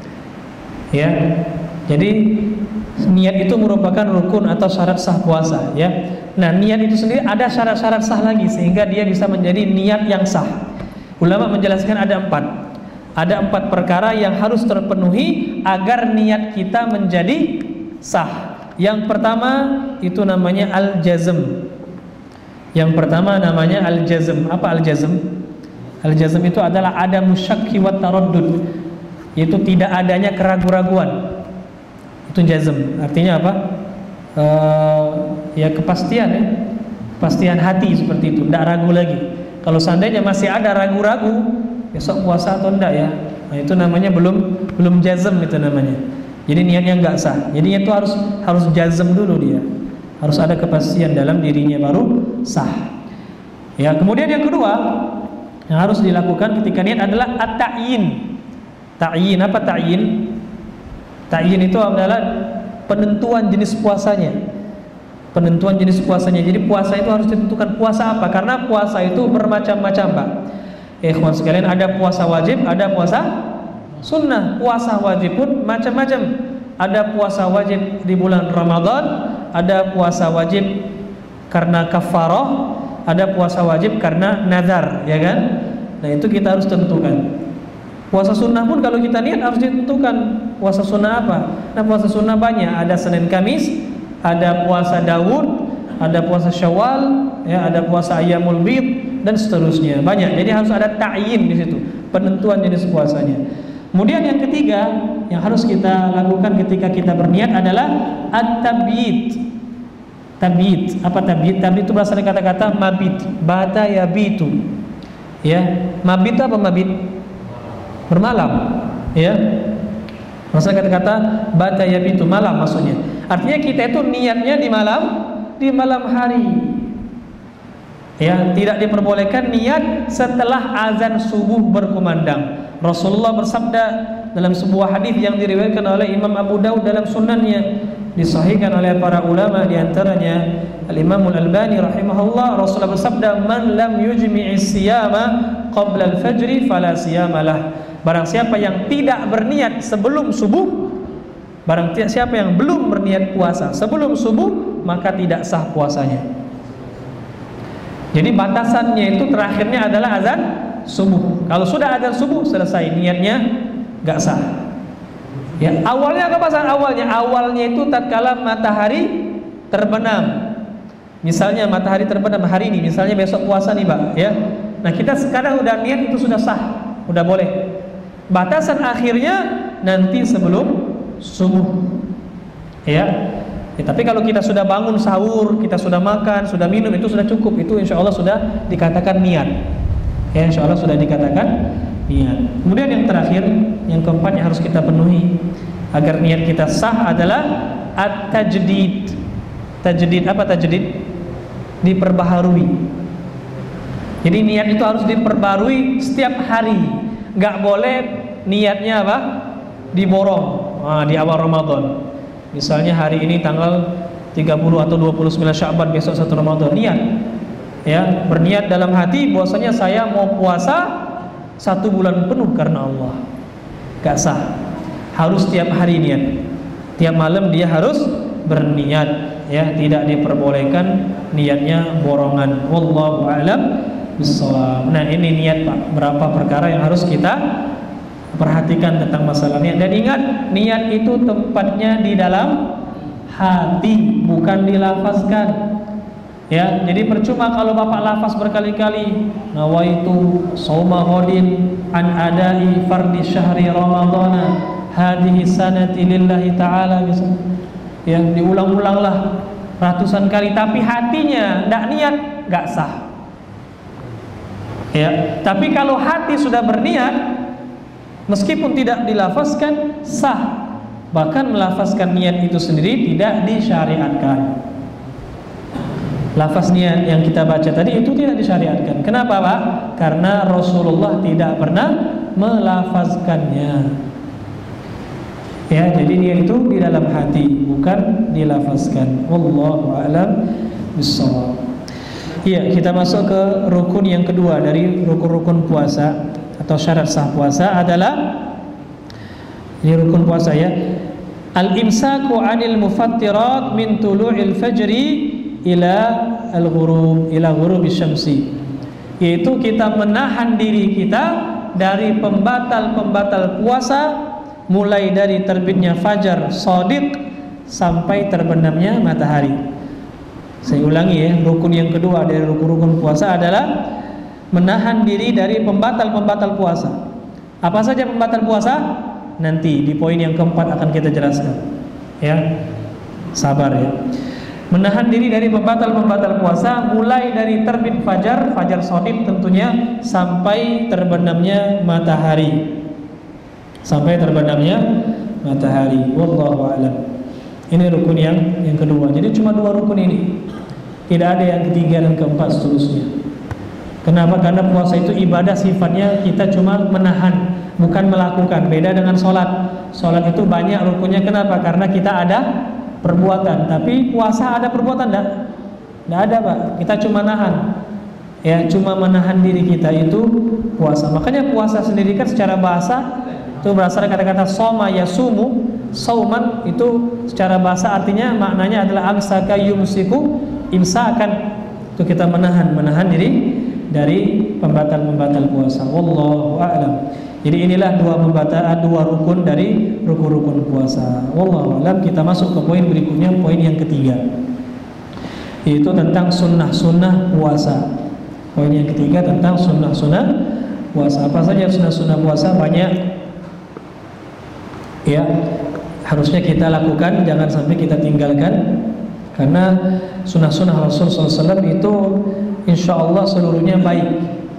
Ya. Jadi niat itu merupakan rukun atau syarat sah puasa, ya. Nah, niat itu sendiri ada syarat-syarat sah lagi sehingga dia bisa menjadi niat yang sah. Ulama menjelaskan ada empat. Ada empat perkara yang harus terpenuhi agar niat kita menjadi sah. Yang pertama itu namanya al-jazm. Yang pertama namanya al-jazm. Apa al-jazm? Al-jazm itu adalah adamu syakki wa taraddud, yaitu tidak adanya keraguan-raguan. Itu jazm. Artinya apa? Uh, ya kepastian, ya. Kepastian hati seperti itu, tidak ragu lagi. Kalau seandainya masih ada ragu-ragu, besok puasa atau enggak, ya, nah, itu namanya belum belum jazm, itu namanya. Jadi niatnya enggak sah. Jadi itu harus harus jazm dulu dia. Harus ada kepastian dalam dirinya baru sah. Ya, kemudian yang kedua, yang harus dilakukan ketika niat adalah at-ta'yin. Ta'yin, apa ta'yin? Ta'yin itu adalah penentuan jenis puasanya. Penentuan jenis puasanya. Jadi puasa itu harus ditentukan puasa apa? Karena puasa itu bermacam-macam, Pak. Eh, ikhwan sekalian, ada puasa wajib, ada puasa sunnah. Puasa wajib pun macam-macam. Ada puasa wajib di bulan Ramadan, ada puasa wajib karena kafarah, ada puasa wajib karena nazar, ya kan? Nah, itu kita harus tentukan. Puasa sunnah pun kalau kita niat harus ditentukan puasa sunnah apa. Nah, puasa sunnah banyak, ada Senin Kamis, ada puasa Daud, ada puasa Syawal, ya, ada puasa Ayyamul Bid dan seterusnya. Banyak. Jadi harus ada ta'yin di situ, penentuan jenis puasanya. Kemudian yang ketiga yang harus kita lakukan ketika kita berniat adalah at-tabyid. Tabyid. Apa tabyid? Tabyid itu berasal dari kata-kata mabit. Bata yabitu. Ya, mabit apa mabit? Bermalam. Ya. Berasal dari kata-kata bata yabitu, malam maksudnya. Artinya kita itu niatnya di malam, di malam hari. Ya, tidak diperbolehkan niat setelah azan subuh berkumandang. Rasulullah bersabda dalam sebuah hadis yang diriwayatkan oleh Imam Abu Daud dalam sunannya, disahihkan oleh para ulama, di antaranya Al-Imam Al-Albani rahimahullah. Rasulullah bersabda, "Man lam yujmi'is siyama qabla al-fajri fala siyamalah." Barang siapa yang tidak berniat sebelum subuh, barang siapa yang belum berniat puasa sebelum subuh, maka tidak sah puasanya. Jadi batasannya itu terakhirnya adalah azan subuh. Kalau sudah azan subuh, selesai, niatnya gak sah. Ya, awalnya apa pasangan awalnya? Awalnya itu tatkala matahari terbenam. Misalnya matahari terbenam hari ini, misalnya besok puasa nih, Pak, ya. Nah, kita sekarang udah niat, itu sudah sah, udah boleh. Batasan akhirnya nanti sebelum subuh. Ya. Ya, tapi kalau kita sudah bangun sahur, kita sudah makan, sudah minum, itu sudah cukup. Itu insya Allah sudah dikatakan niat. Ya, insya Allah sudah dikatakan niat. Kemudian yang terakhir, yang keempat yang harus kita penuhi agar niat kita sah adalah at-tajdid. Tajdid, apa tajdid? Diperbaharui. Jadi niat itu harus diperbarui setiap hari. Gak boleh niatnya apa? Diborong. Nah, di awal Ramadan. Misalnya hari ini tanggal tiga puluh atau dua puluh sembilan Sya'ban, besok satu Ramadan, niat. Ya, berniat dalam hati bahwasanya saya mau puasa satu bulan penuh karena Allah. Gak sah. Harus tiap hari niat. Tiap malam dia harus berniat, ya, tidak diperbolehkan niatnya borongan. Wallahu a'lam bishawab. Nah, ini niat, Pak. Berapa perkara yang harus kita perhatikan tentang masalah niat. Dan ingat, niat itu tempatnya di dalam hati, bukan dilafazkan. Ya, jadi percuma kalau Bapak lafaz berkali-kali, nawaitu shauma ghadin an adai fardhi syahri ramadhana hadhihi sanati lillahi ta'ala, ya, diulang-ulanglah ratusan kali, tapi hatinya tidak niat, nggak sah. Ya, tapi kalau hati sudah berniat, meskipun tidak dilafazkan, sah. Bahkan melafazkan niat itu sendiri tidak disyariatkan. Lafaz niat yang kita baca tadi itu tidak disyariatkan. Kenapa, Pak? Karena Rasulullah tidak pernah melafazkannya. Ya, jadi niat itu di dalam hati, bukan dilafazkan. Wallahu a'lam bishawab. Iya, kita masuk ke rukun yang kedua dari rukun-rukun puasa atau syarat sah puasa adalah, ini rukun puasa ya, al-imsaku 'anil mufattirat min tulu'il fajri ila al-ghurub ila ghurubi syamsi, yaitu kita menahan diri kita dari pembatal-pembatal puasa mulai dari terbitnya fajar shadiq sampai terbenamnya matahari. Saya ulangi ya, rukun yang kedua dari rukun-rukun puasa adalah menahan diri dari pembatal-pembatal puasa. Apa saja pembatal puasa? Nanti di poin yang keempat akan kita jelaskan. Ya, sabar ya. Menahan diri dari pembatal-pembatal puasa mulai dari terbit fajar, fajar shadiq tentunya, sampai terbenamnya matahari. Sampai terbenamnya matahari. Wallahu a'lam. Ini rukun yang yang kedua. Jadi cuma dua rukun ini. Tidak ada yang ketiga dan keempat seterusnya. Kenapa? Karena puasa itu ibadah, sifatnya kita cuma menahan, bukan melakukan. Beda dengan sholat. Sholat itu banyak rukunnya. Kenapa? Karena kita ada perbuatan. Tapi puasa ada perbuatan enggak? Enggak ada, Pak. Kita cuma nahan. Ya, cuma menahan diri kita itu puasa. Makanya puasa sendiri kan secara bahasa itu berasal dari kata-kata soma yasumu. Sauman itu secara bahasa artinya maknanya adalah amsaka yumsiku, imsakan. Itu kita menahan, menahan diri dari pembatal-pembatal puasa. Wallahu a'lam. Jadi inilah dua pembatal, dua rukun dari rukun-rukun puasa. Wallahu a'lam. Kita masuk ke poin berikutnya, poin yang ketiga. Yaitu tentang sunnah-sunnah puasa. Poin yang ketiga tentang sunnah-sunnah puasa. Apa saja sunnah-sunnah puasa? Banyak. Ya, harusnya kita lakukan, jangan sampai kita tinggalkan. Karena sunnah-sunnah Rasul sallallahu alaihi wasallam itu insya Allah seluruhnya baik.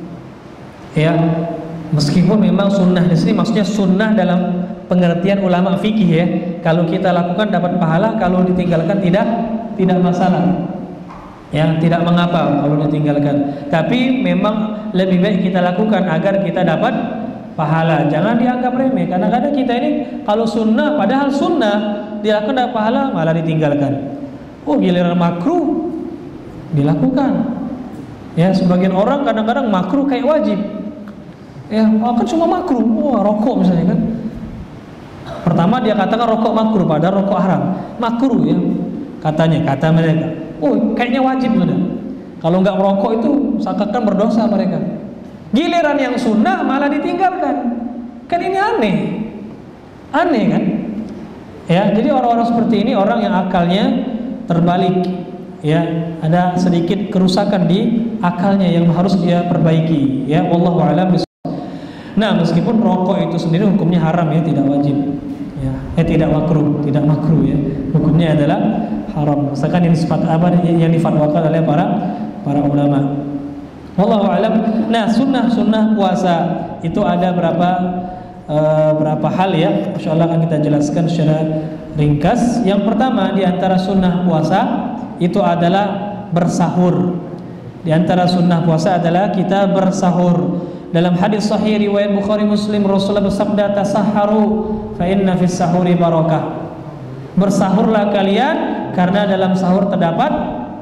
Ya, meskipun memang sunnah di sini maksudnya sunnah dalam pengertian ulama fikih ya. Kalau kita lakukan dapat pahala, kalau ditinggalkan tidak tidak masalah. Ya, tidak mengapa kalau ditinggalkan. Tapi memang lebih baik kita lakukan agar kita dapat pahala. Jangan dianggap remeh. Karena kadang kita ini kalau sunnah, padahal sunnah dilakukan dapat pahala malah ditinggalkan. Oh, giliran makruh dilakukan. Ya, sebagian orang kadang-kadang makruh kayak wajib. Ya, oh, kan cuma makruh. Wah, oh, rokok misalnya kan. Pertama dia katakan rokok makruh, padahal rokok haram. Makruh ya, katanya, kata mereka. Oh, kayaknya wajib sudah. Kalau nggak merokok itu seakan berdosa mereka. Giliran yang sunnah malah ditinggalkan. Kan ini aneh. Aneh kan? Ya, jadi orang-orang seperti ini orang yang akalnya terbalik, ya, ada sedikit kerusakan di akalnya yang harus dia perbaiki, ya. Wallahu a'lam bishawab. Nah, meskipun rokok itu sendiri hukumnya haram ya, tidak wajib, ya, eh tidak makruh, tidak makruh ya, hukumnya adalah haram. Misalkan yang sifat apa yang difatwakan oleh para para ulama. Wallahu a'lam. Nah, sunnah-sunnah puasa itu ada berapa uh, berapa hal ya. Insyaallah akan kita jelaskan secara ringkas. Yang pertama di antara sunnah puasa itu adalah bersahur. Di antara sunnah puasa adalah kita bersahur. Dalam hadis sahih riwayat Bukhari Muslim, Rasulullah bersabda, "Tasahharu fa inna fis sahuri barakah." Bersahurlah kalian karena dalam sahur terdapat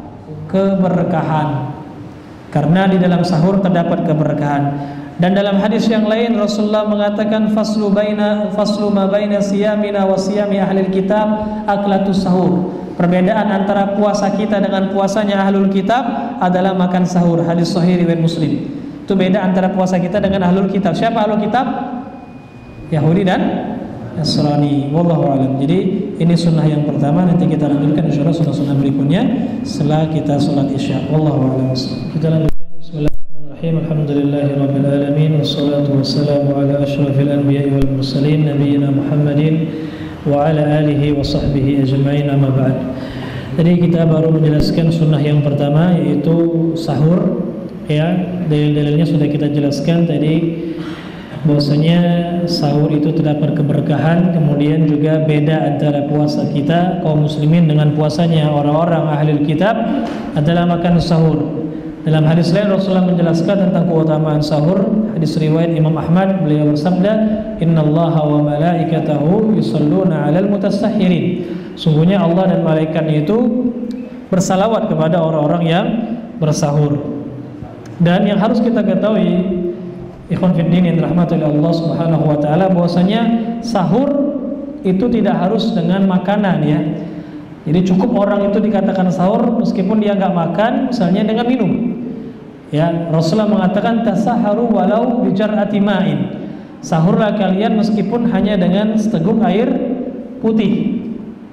keberkahan. Karena di dalam sahur terdapat keberkahan. Dan dalam hadis yang lain Rasulullah mengatakan faslu baina faslu ma baina siyamina wa siyami ahlil kitab aklatus sahur. Perbedaan antara puasa kita dengan puasanya ahlul kitab adalah makan sahur. Hadis sahih riwayat Muslim. Itu beda antara puasa kita dengan ahlul kitab. Siapa ahlul kitab? Yahudi dan Nasrani. Wallahu a'lam. Jadi ini sunnah yang pertama, nanti kita lanjutkan insyaallah sunnah-sunnah berikutnya setelah kita salat Isya. Wallahu a'lam. Kita lanjutkan. Bismillahirrahmanirrahim. Alhamdulillahirabbil alamin wassalatu wassalamu ala asyrafil anbiya'i wal mursalin nabiyina Muhammadin wa ala alihi wa sahbihi ajma'in, amma ba'd. Jadi kita baru menjelaskan sunnah yang pertama yaitu sahur, ya. Dalil-dalilnya sudah kita jelaskan tadi, bahwasanya sahur itu terdapat keberkahan. Kemudian juga beda antara puasa kita kaum muslimin dengan puasanya orang-orang ahli kitab adalah makan sahur. Dalam hadis lain Rasulullah menjelaskan tentang keutamaan sahur. Hadis riwayat Imam Ahmad, beliau bersabda, "Innallaha wa malaikatahu yusholluna 'alal mutasahhirin." Sungguhnya Allah dan malaikatnya itu bersalawat kepada orang-orang yang bersahur. Dan yang harus kita ketahui, ikhwan fiddin yang dirahmati oleh Allah Subhanahu wa taala, bahwasanya sahur itu tidak harus dengan makanan ya. Jadi cukup orang itu dikatakan sahur meskipun dia enggak makan, misalnya dengan minum. Ya, Rasulullah mengatakan tasaharu walau bijar'ati ma'in. Sahurlah kalian meskipun hanya dengan seteguk air putih.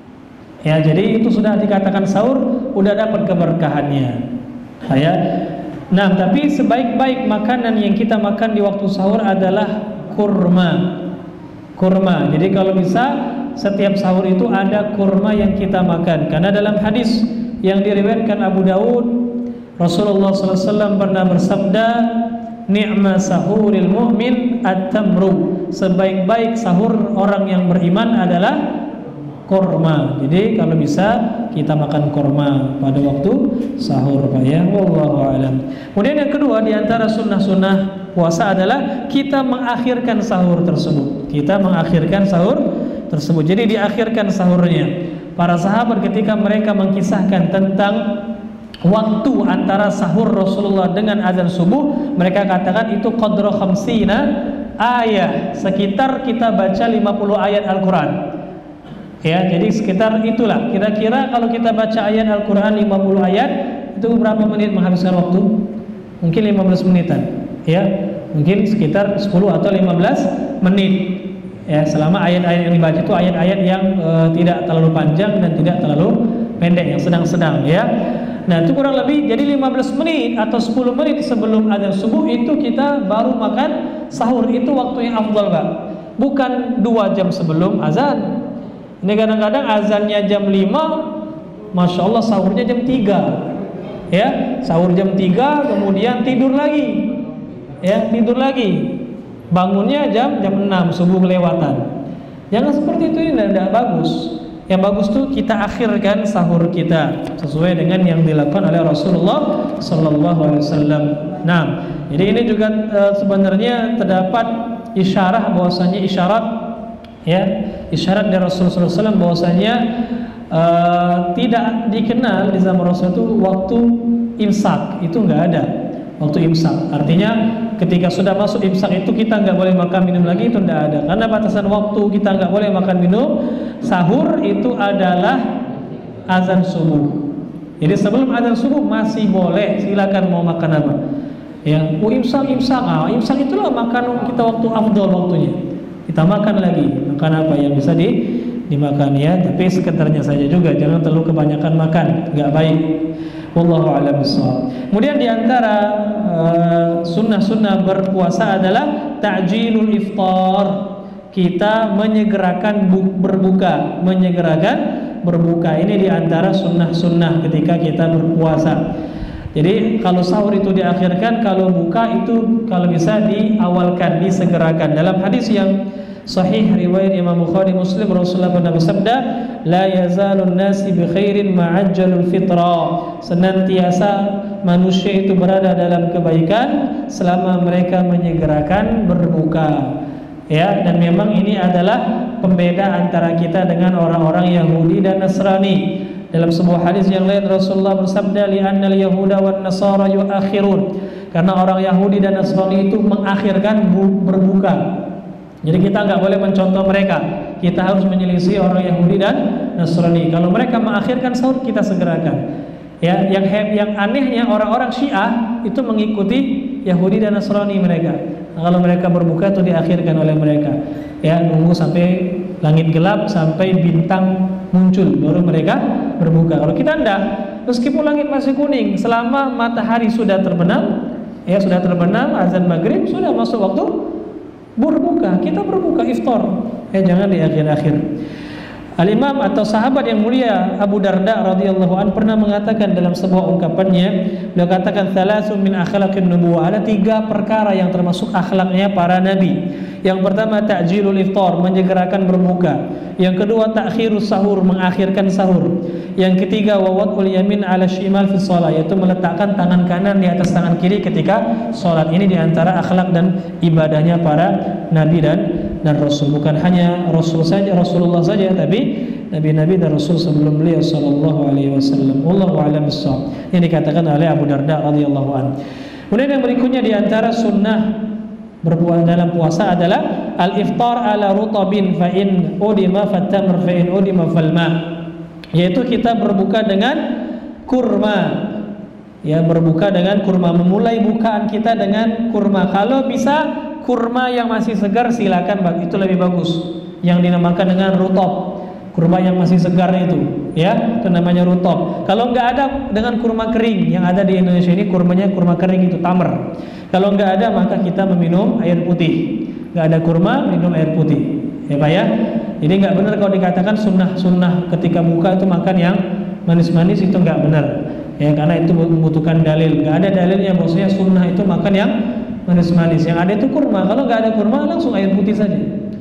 Ya, jadi itu sudah dikatakan sahur, udah dapat keberkahannya. Ya. Nah, tapi sebaik-baik makanan yang kita makan di waktu sahur adalah kurma. Kurma. Jadi kalau bisa setiap sahur itu ada kurma yang kita makan. Karena dalam hadis yang diriwayatkan Abu Dawud, Rasulullah sallallahu alaihi wasallam pernah bersabda, "Ni'ma sahuril mu'min at-tamru." Sebaik-baik sahur orang yang beriman adalah korma. Jadi kalau bisa kita makan korma pada waktu sahur, Pak ya. Wallahu a'lam. Kemudian yang kedua di antara sunnah-sunnah puasa adalah kita mengakhirkan sahur tersebut. Kita mengakhirkan sahur tersebut. Jadi diakhirkan sahurnya. Para sahabat ketika mereka mengkisahkan tentang waktu antara sahur Rasulullah dengan azan subuh, mereka katakan itu qadra khamsina ayat, sekitar kita baca lima puluh ayat Al-Quran. Ya, jadi sekitar itulah. Kira-kira kalau kita baca ayat Al-Quran lima puluh ayat, itu berapa menit menghabiskan waktu? Mungkin lima belas menitan. Ya, mungkin sekitar sepuluh atau lima belas menit. Ya, selama ayat-ayat yang dibaca itu ayat-ayat yang e, tidak terlalu panjang dan tidak terlalu pendek, yang sedang-sedang ya. Nah, itu kurang lebih jadi lima belas menit atau sepuluh menit sebelum azan subuh itu kita baru makan sahur. Itu waktu yang afdal, Pak. Bukan dua jam sebelum azan. Ini kadang-kadang azannya jam lima, Masya Allah sahurnya jam tiga. Ya, sahur jam tiga, kemudian tidur lagi. Ya, tidur lagi. Bangunnya jam jam enam, subuh kelewatan. Jangan seperti itu, ini tidak bagus. Yang bagus tuh kita akhirkan sahur kita sesuai dengan yang dilakukan oleh Rasulullah Sallallahu Alaihi Wasallam. Nah, jadi ini juga e, sebenarnya terdapat isyarat bahwasanya isyarat ya isyarat dari Rasulullah Sallallahu Alaihi Wasallam bahwasanya e, tidak dikenal di zaman Rasul itu waktu imsak, itu nggak ada waktu imsak. Artinya ketika sudah masuk imsak itu kita nggak boleh makan minum lagi, itu tidak ada. Karena batasan waktu kita nggak boleh makan minum sahur itu adalah azan subuh. Jadi sebelum azan subuh masih boleh, silakan mau makan apa. Ya, oh, imsak imsak, ah, imsak itulah makan kita waktu afdol waktunya. Kita makan lagi, makan apa yang bisa di dimakan ya, tapi sekedarnya saja juga, jangan terlalu kebanyakan makan, nggak baik. Wallahu a'lam bishawab. Kemudian diantara uh, sunnah-sunnah berpuasa adalah ta'jilul iftar. Kita menyegerakan berbuka, menyegerakan berbuka. Ini diantara sunnah-sunnah ketika kita berpuasa. Jadi kalau sahur itu diakhirkan, kalau buka itu kalau bisa diawalkan, disegerakan. Dalam hadis yang sahih riwayat Imam Bukhari Muslim, Rasulullah pernah bersabda, la yazalun nasi bi khairin ma'ajjalul fitra. Senantiasa manusia itu berada dalam kebaikan selama mereka menyegerakan berbuka. Ya, dan memang ini adalah pembeda antara kita dengan orang-orang Yahudi dan Nasrani. Dalam sebuah hadis yang lain Rasulullah bersabda, li'annal yahuda wan nasara yuakhirun. Karena orang Yahudi dan Nasrani itu mengakhirkan berbuka. Jadi kita nggak boleh mencontoh mereka. Kita harus menyelisih orang Yahudi dan Nasrani. Kalau mereka mengakhirkan sahur, kita segerakan. Ya, yang yang anehnya orang-orang Syiah itu mengikuti Yahudi dan Nasrani mereka. Nah, kalau mereka berbuka itu diakhirkan oleh mereka. Ya, nunggu sampai langit gelap, sampai bintang muncul, baru mereka berbuka. Kalau kita enggak, meskipun langit masih kuning, selama matahari sudah terbenam, ya sudah terbenam, azan maghrib sudah masuk waktu berbuka, kita berbuka iftar. Ya, jangan di akhir-akhir. Al-Imam atau sahabat yang mulia Abu Darda radhiyallahu an pernah mengatakan dalam sebuah ungkapannya, beliau katakan thalathun min akhlaqin nubuwah, ada tiga perkara yang termasuk akhlaknya para nabi. Yang pertama ta'jilul iftar, menyegerakan berbuka. Yang kedua ta'khirus sahur, mengakhirkan sahur. Yang ketiga wawad'ul yamin 'ala shimal fi shalah, yaitu meletakkan tangan kanan di atas tangan kiri ketika salat. Ini diantara akhlak dan ibadahnya para nabi dan dan rasul. Bukan hanya rasul saja, Rasulullah saja, tapi nabi-nabi dan rasul sebelum beliau sallallahu alaihi wasallam. Wallahu a'lam bishawab. Yang dikatakan oleh Abu Darda radhiyallahu anhu. Kemudian yang berikutnya diantara sunnah berpuasa dalam puasa adalah al-iftar ala rutabin fa in udima fatamr fa in udima falma, yaitu kita berbuka dengan kurma. Ya, berbuka dengan kurma, memulai bukaan kita dengan kurma. Kalau bisa kurma yang masih segar silakan, itu lebih bagus. Yang dinamakan dengan rutab, kurma yang masih segar itu, ya, itu namanya rutab. Kalau nggak ada dengan kurma kering, yang ada di Indonesia ini kurmanya kurma kering itu tamar. Kalau nggak ada maka kita meminum air putih. Nggak ada kurma, minum air putih, ya Pak ya. Jadi nggak benar kalau dikatakan sunnah-sunnah ketika buka itu makan yang manis-manis, itu nggak benar. Ya, karena itu membutuhkan dalil. Nggak ada dalilnya maksudnya sunnah itu makan yang manis-manis. Yang ada itu kurma. Kalau nggak ada kurma langsung air putih saja.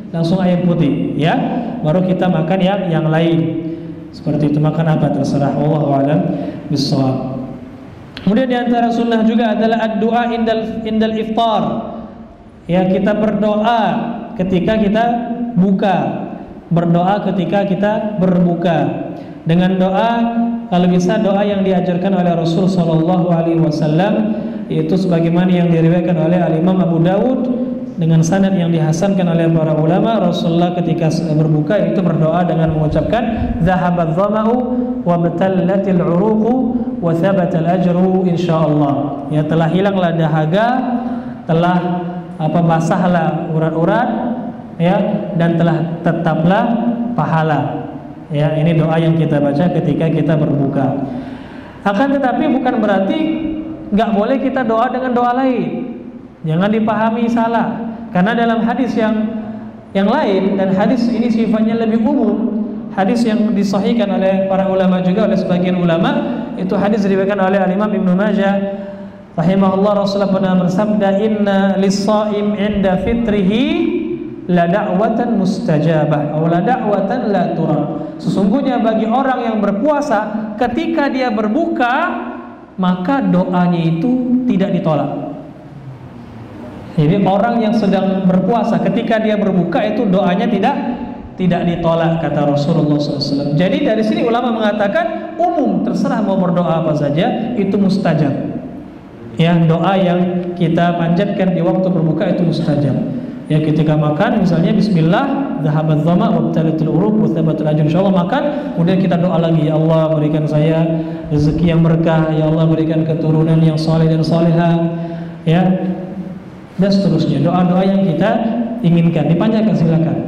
langsung air putih, ya. Baru kita makan yang yang lain. Seperti itu, makan apa terserah. Wallahu a'lam bishawab. Kemudian di antara sunnah juga adalah ad-du'a indal indal iftar. Ya, kita berdoa ketika kita buka. Berdoa ketika kita berbuka. Dengan doa, kalau bisa doa yang diajarkan oleh Rasul sallallahu alaihi wasallam, yaitu sebagaimana yang diriwayatkan oleh Al-Imam Abu Dawud dengan sanad yang dihasankan oleh para ulama. Rasulullah ketika berbuka itu berdoa dengan mengucapkan dhahabadz dhama'u wa batallatil 'uruqu wa thabatal ajru insyaallah. Ya, telah hilanglah dahaga, telah apa basahlah urat-urat, ya, dan telah tetaplah pahala. Ya, ini doa yang kita baca ketika kita berbuka. Akan tetapi bukan berarti nggak boleh kita doa dengan doa lain. Jangan dipahami salah. Karena dalam hadis yang yang lain, dan hadis ini sifatnya lebih umum, hadis yang disahihkan oleh para ulama juga oleh sebagian ulama, itu hadis diriwayatkan oleh Al-Imam Ibnu Majah rahimahullah. Rasulullah pernah bersabda, inna lis-shaim 'inda fitrihi la da'watan mustajabah atau la da'watan la turad. Sesungguhnya bagi orang yang berpuasa ketika dia berbuka, maka doanya itu tidak ditolak. Jadi orang yang sedang berpuasa ketika dia berbuka itu doanya tidak tidak ditolak, kata Rasulullah shallallahu alaihi wasallam. Jadi dari sini ulama mengatakan umum, terserah mau berdoa apa saja itu mustajab. Ya, doa yang kita panjatkan di waktu berbuka itu mustajab. Ya, ketika makan misalnya bismillah, dhahabadz dhama' wa batallatil uruq wa thabatal ajr, insyaallah makan, kemudian kita doa lagi, ya Allah berikan saya rezeki yang berkah, ya Allah berikan keturunan yang saleh dan salehah, ya, dan seterusnya. Doa-doa yang kita inginkan dipanjatkan silakan.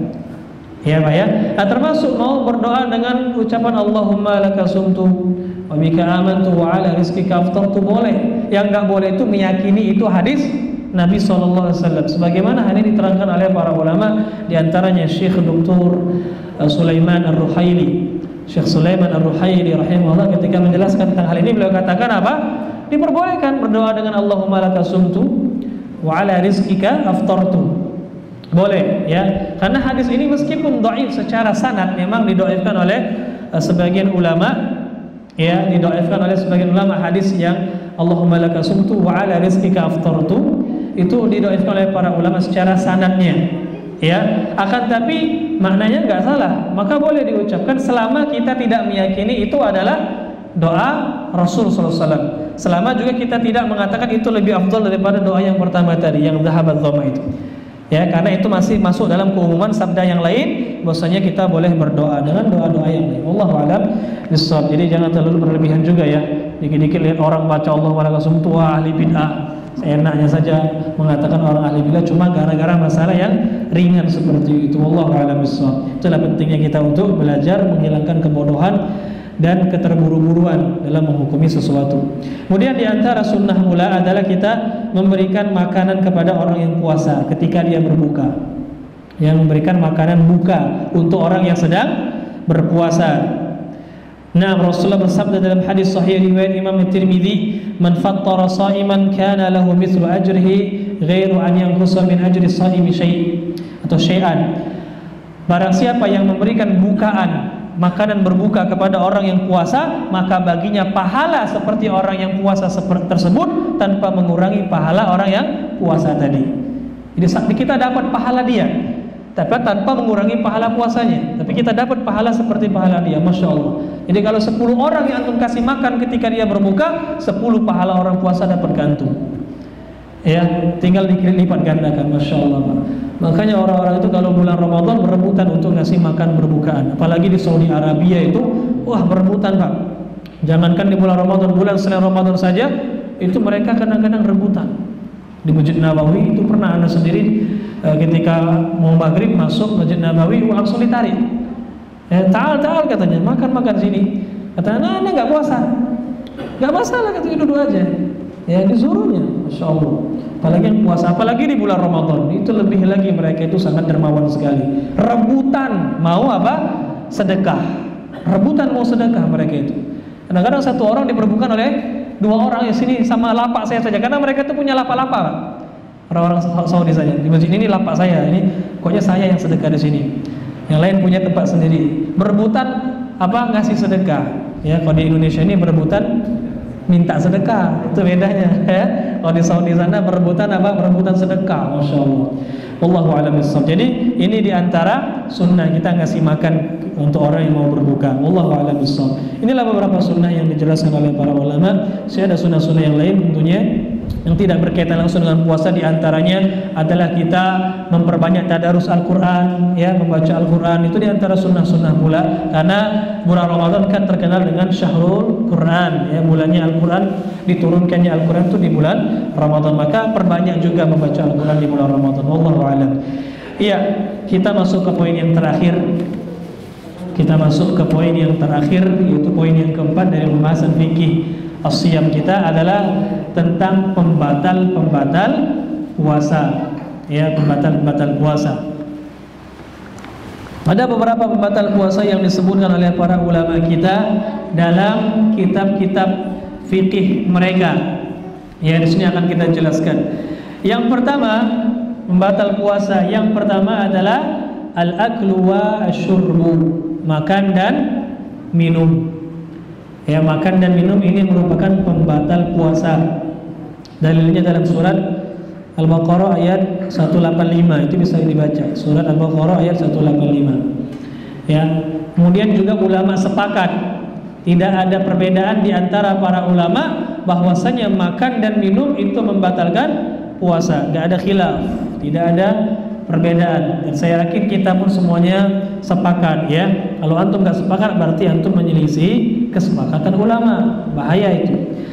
Ya Pak ya. Nah, termasuk mau berdoa dengan ucapan Allahumma laka sumtu wa bika amantu wa ala rizqika aftartu, boleh. Yang enggak boleh itu meyakini itu hadis Nabi shallallahu alaihi wasallam. Sebagaimana hal ini diterangkan oleh para ulama, di antaranya Syekh Doktor Sulaiman Ar-Ruhaili. Syekh Sulaiman Ar-Ruhaili rahimahullah ketika menjelaskan tentang hal ini, beliau katakan apa? Diperbolehkan berdoa dengan Allahumma laka sumtu wa ala rizqika aftartu. Boleh, ya. Karena hadis ini meskipun dhaif secara sanad, memang didoifkan oleh uh, sebagian ulama, ya, didoifkan oleh sebagian ulama hadis yang Allahumma laka sumtu wa ala rizqika aftartu, itu didoifkan oleh para ulama secara sanadnya, ya. Akan tapi maknanya enggak salah, maka boleh diucapkan selama kita tidak meyakini itu adalah doa Rasul sallallahu alaihi wasallam. Selama juga kita tidak mengatakan itu lebih afdal daripada doa yang pertama tadi, yang dhahabadz dhama itu. Ya, karena itu masih masuk dalam keumuman sabda yang lain, bahwasanya kita boleh berdoa dengan doa-doa yang lain. Wallahu a'lam bishawab. Jadi jangan terlalu berlebihan juga ya. Dikit-dikit lihat orang baca Allah wa lakum tua ahli bid'ah, seenaknya saja mengatakan orang ahli bid'ah cuma gara-gara masalah yang ringan seperti itu. Wallahu a'lam bishawab. Itulah pentingnya kita untuk belajar menghilangkan kebodohan dan keterburu-buruan dalam menghukumi sesuatu. Kemudian di antara sunnah mula adalah kita memberikan makanan kepada orang yang puasa ketika dia berbuka. Yang memberikan makanan buka untuk orang yang sedang berpuasa. Nah, Rasulullah bersabda dalam hadis sahih riwayat Imam Tirmidzi, "Man fattara sha'iman kana lahu mithlu ajrihi ghairu an yanqusa min ajri shaimi syai' atau syai'an." Barang siapa yang memberikan bukaan, makanan berbuka kepada orang yang puasa, maka baginya pahala seperti orang yang puasa tersebut tanpa mengurangi pahala orang yang puasa tadi. Jadi kita dapat pahala dia, tapi tanpa mengurangi pahala puasanya. Tapi kita dapat pahala seperti pahala dia, masya Allah. Jadi kalau sepuluh orang yang antum kasih makan ketika dia berbuka, sepuluh pahala orang puasa dapat gantung. Ya, tinggal dilipat gandakan, masya Allah Pak. Makanya orang-orang itu kalau bulan Ramadan berebutan untuk ngasih makan berbukaan. Apalagi di Saudi Arabia itu, wah berebutan Pak. Jangankan di bulan Ramadan, bulan selain Ramadan saja itu mereka kadang-kadang rebutan. Di Masjid Nabawi itu pernah anda sendiri eh, ketika mau maghrib masuk Masjid Nabawi, langsung ditarik. Eh, ta'al ta'al katanya, makan-makan sini. Katanya, nah, anda nggak puasa, nggak masalah, katanya duduk aja. Ya, disuruhnya, masya Allah. Apalagi yang puasa, apalagi di bulan Ramadan, itu lebih lagi mereka itu sangat dermawan sekali. Rebutan mau apa? Sedekah. Rebutan mau sedekah mereka itu. Kadang-kadang satu orang diperbukan oleh dua orang, ya sini sama lapak saya saja, karena mereka itu punya lapak-lapak. orang-orang Saudi saja. Di masjid ini lapak saya, ini pokoknya saya yang sedekah di sini. Yang lain punya tempat sendiri. Berebutan apa ngasih sedekah. Ya, kalau di Indonesia ini berebutan minta sedekah, itu bedanya ya. Kalau di Saudi sana berebutan apa? Berebutan sedekah. Masya Allah. Wallahu a'lam bishawab. Jadi ini diantara sunnah kita ngasih makan untuk orang yang mau berbuka. Wallahu a'lam bishawab. Inilah beberapa sunnah yang dijelaskan oleh para ulama. Saya ada sunnah-sunnah yang lain tentunya yang tidak berkaitan langsung dengan puasa. Diantaranya adalah kita memperbanyak tadarus Al-Quran, ya, membaca Al-Quran. Itu diantara sunnah-sunnah pula, karena bulan Ramadan kan terkenal dengan Syahrul Quran, ya, bulannya Al-Quran, diturunkannya Al-Quran itu di bulan Ramadan. Maka perbanyak juga membaca Al-Quran di bulan Ramadan. Wallahu a'lam. Iya, kita masuk ke poin yang terakhir. Kita masuk ke poin yang terakhir, yaitu poin yang keempat dari pembahasan fikih as-siyam kita adalah tentang pembatal-pembatal puasa, ya, pembatal-pembatal puasa. Ada beberapa pembatal puasa yang disebutkan oleh para ulama kita dalam kitab-kitab fikih mereka. Ya, di sini akan kita jelaskan. Yang pertama, pembatal puasa yang pertama adalah al-aklu wa asyurbu, makan dan minum. Ya, makan dan minum ini merupakan pembatal puasa. Dalilnya dalam surat Al-Baqarah ayat seratus delapan puluh lima, itu bisa dibaca. Surat Al-Baqarah ayat seratus delapan puluh lima. Ya, kemudian juga ulama sepakat, tidak ada perbedaan di antara para ulama bahwasanya makan dan minum itu membatalkan puasa. Tidak ada khilaf, tidak ada perbedaan. Dan saya yakin kita pun semuanya sepakat, ya. Kalau antum nggak sepakat berarti antum menyelisih kesepakatan ulama. Bahaya itu.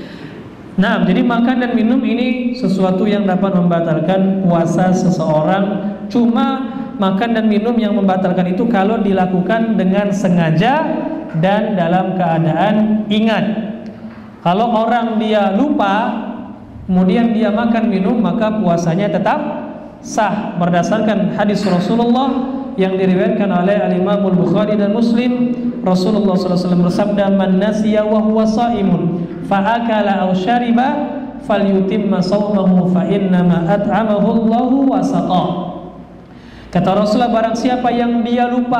Nah, jadi makan dan minum ini sesuatu yang dapat membatalkan puasa seseorang. Cuma makan dan minum yang membatalkan itu kalau dilakukan dengan sengaja dan dalam keadaan ingat. Kalau orang dia lupa kemudian dia makan minum, maka puasanya tetap sah berdasarkan hadis Rasulullah yang diriwayatkan oleh Al-Imam Al-Bukhari dan Muslim. Rasulullah sallallahu alaihi wasallam bersabda, "Man nasiya wa huwa shaimun fa akala aw syariba falyutimma shaumahu fa innama at'amahu Allahu wa saqa." Kata Rasulullah, barang siapa yang dia lupa,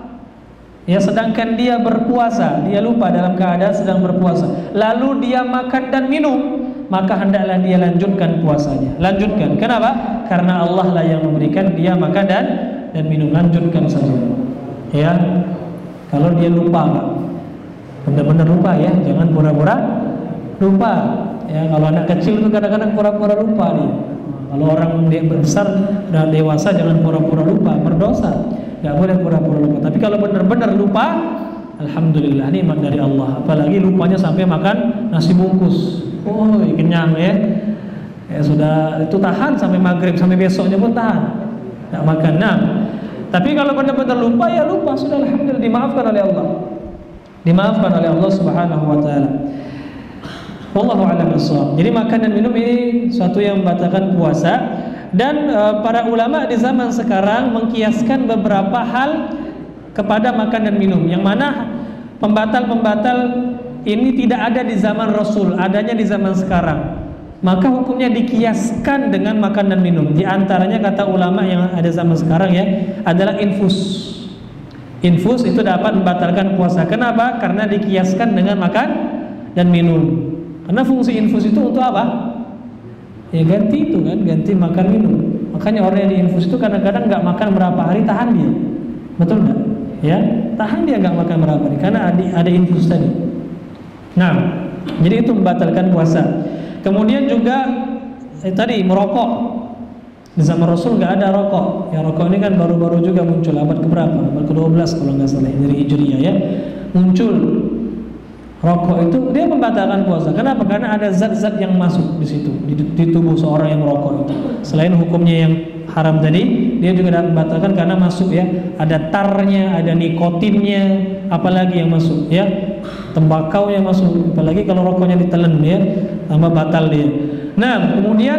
ya, sedangkan dia berpuasa, dia lupa dalam keadaan sedang berpuasa, lalu dia makan dan minum, maka hendaklah dia lanjutkan puasanya. Lanjutkan. Kenapa? Karena Allah lah yang memberikan dia makan dan dan minum. Lanjutkan saja. Ya. Kalau dia lupa, Pak, benar-benar lupa, ya, jangan pura-pura lupa. Ya, kalau anak kecil itu kadang-kadang pura-pura lupa dia. Kalau orang dia besar dan dewasa jangan pura-pura lupa, berdosa. Enggak boleh pura-pura lupa. Tapi kalau benar-benar lupa, alhamdulillah, nikmat dari Allah. Apalagi lupanya sampai makan nasi bungkus. Oh, kenyang, ya. Ya sudah, itu tahan sampai maghrib, sampai besoknya pun tahan. Enggak makan. Nah, tapi kalau benar-benar lupa, ya lupa, sudah, alhamdulillah, dimaafkan oleh Allah. Dimaafkan oleh Allah Subhanahu wa taala. Wallahu a'lam bishawab. Jadi makan dan minum ini suatu yang membatalkan puasa, dan e, para ulama di zaman sekarang mengkiaskan beberapa hal kepada makan dan minum, yang mana pembatal-pembatal ini tidak ada di zaman Rasul, adanya di zaman sekarang. Maka hukumnya dikiaskan dengan makan dan minum. Di antaranya kata ulama yang ada zaman sekarang, ya, adalah infus. Infus itu dapat membatalkan puasa. Kenapa? Karena dikiaskan dengan makan dan minum. Karena fungsi infus itu untuk apa? Ya ganti itu kan, ganti makan minum. Makanya orang yang diinfus itu kadang-kadang nggak makan berapa hari tahan dia. Betul nggak? Ya, tahan dia nggak makan berapa hari karena ada, ada infus tadi. Nah, jadi itu membatalkan puasa. Kemudian juga eh, tadi merokok. Di zaman Rasul nggak ada rokok. Ya, rokok ini kan baru-baru juga muncul, abad keberapa? Abad kedua belas kalau nggak salah, dari Hijriah, ya. Muncul rokok itu, dia membatalkan puasa. Kenapa? Karena ada zat-zat yang masuk di situ, di, di tubuh seorang yang merokok itu. Selain hukumnya yang haram tadi, dia juga dapat membatalkan karena masuk, ya. Ada tarnya, ada nikotinnya, apalagi yang masuk, ya. Tembakau yang masuk, apalagi kalau rokoknya ditelan, ya, tambah batal dia. Nah, kemudian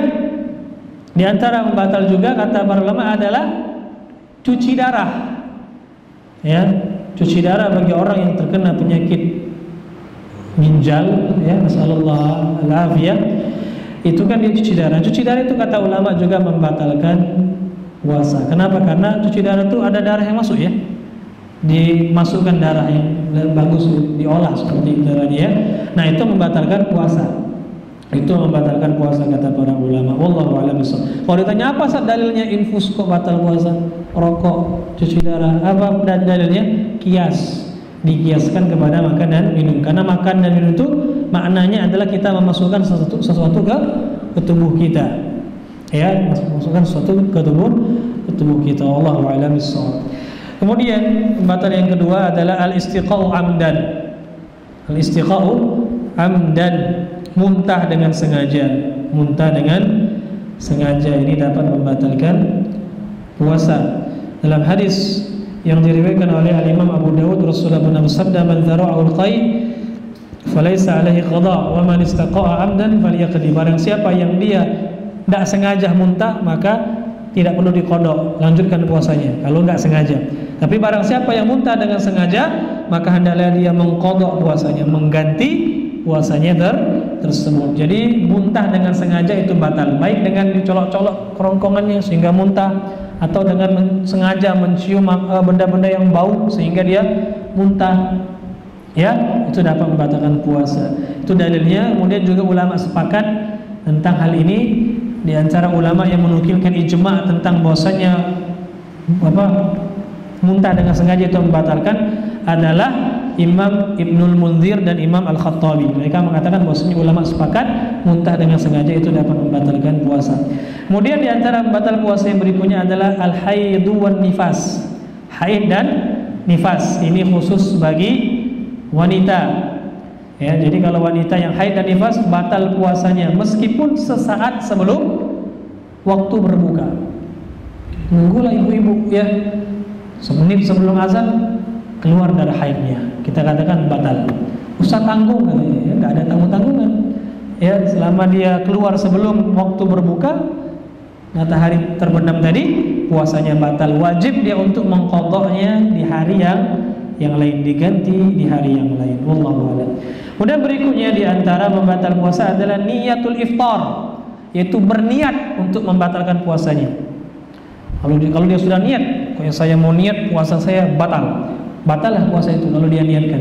di antara membatal juga kata para ulama adalah cuci darah. Ya, cuci darah bagi orang yang terkena penyakit ginjal, ya, nasallallahu alafiyah. itu kan dia cuci darah. Cuci darah itu kata ulama juga membatalkan puasa. Kenapa? Karena cuci darah itu ada darah yang masuk ya, dimasukkan darah yang bagus, diolah seperti darah dia. Nah itu membatalkan puasa. Itu membatalkan puasa kata para ulama. Wallahu a'lam bishawab. Kalau ditanya apa sah dalilnya infus kok batal puasa? Rokok, cuci darah, apa dan dalilnya? Kias. Dikiaskan kepada makan dan minum. Karena makan dan minum itu maknanya adalah kita memasukkan sesuatu sesuatu ke, ke tubuh kita. Ya, memasukkan sesuatu ke tubuh ke tubuh kita. Wallahu a'lam bishawab. Kemudian pembatal yang kedua adalah al-istiqa'u amdan. Al-istiqa'u amdan, muntah dengan sengaja. Muntah dengan sengaja ini dapat membatalkan puasa. Dalam hadis yang diriwayatkan oleh al-Imam Abu Dawud, Rasulullah pernah bersabda, "Man dzara'ahu al-qai falaysa 'alaihi qada' wa man istaqa'a 'amdan falyaqdi." Barang siapa yang dia tidak sengaja muntah, maka tidak perlu diqada, lanjutkan puasanya kalau enggak sengaja. Tapi barang siapa yang muntah dengan sengaja, maka hendaklah dia mengqada puasanya, mengganti puasanya ter tersebut. Jadi muntah dengan sengaja itu batal, baik dengan dicolok-colok kerongkongannya sehingga muntah, atau dengan men sengaja mencium benda-benda yang bau sehingga dia muntah, ya itu dapat membatalkan puasa. Itu dalilnya. Kemudian juga ulama sepakat tentang hal ini. Di antara ulama yang menukilkan ijma' tentang bahwasanya apa muntah dengan sengaja itu membatalkan adalah Imam Ibnul Munzir dan Imam Al-Khattabi. Mereka mengatakan bahwasanya ulama sepakat muntah dengan sengaja itu dapat membatalkan puasa. Kemudian di antara pembatal puasa yang berikutnya adalah al-haidu wan nifas. Haid dan nifas ini khusus bagi wanita. Ya, jadi kalau wanita yang haid dan nifas batal puasanya meskipun sesaat sebelum waktu berbuka. Nunggulah ibu-ibu ya, semenit sebelum azan keluar darah haidnya, kita katakan batal. Usah tanggung katanya, ya, nggak ada tanggung-tanggungan. Ya, selama dia keluar sebelum waktu berbuka, matahari terbenam tadi, puasanya batal. Wajib dia untuk mengqadha'nya di hari yang yang lain, diganti di hari yang lain. Wallahu a'lam. Kemudian berikutnya di antara membatal puasa adalah niyatul iftar, yaitu berniat untuk membatalkan puasanya. Kalau dia, kalau dia sudah niat, kalau saya mau niat puasa saya batal, batallah puasa itu kalau dia niatkan.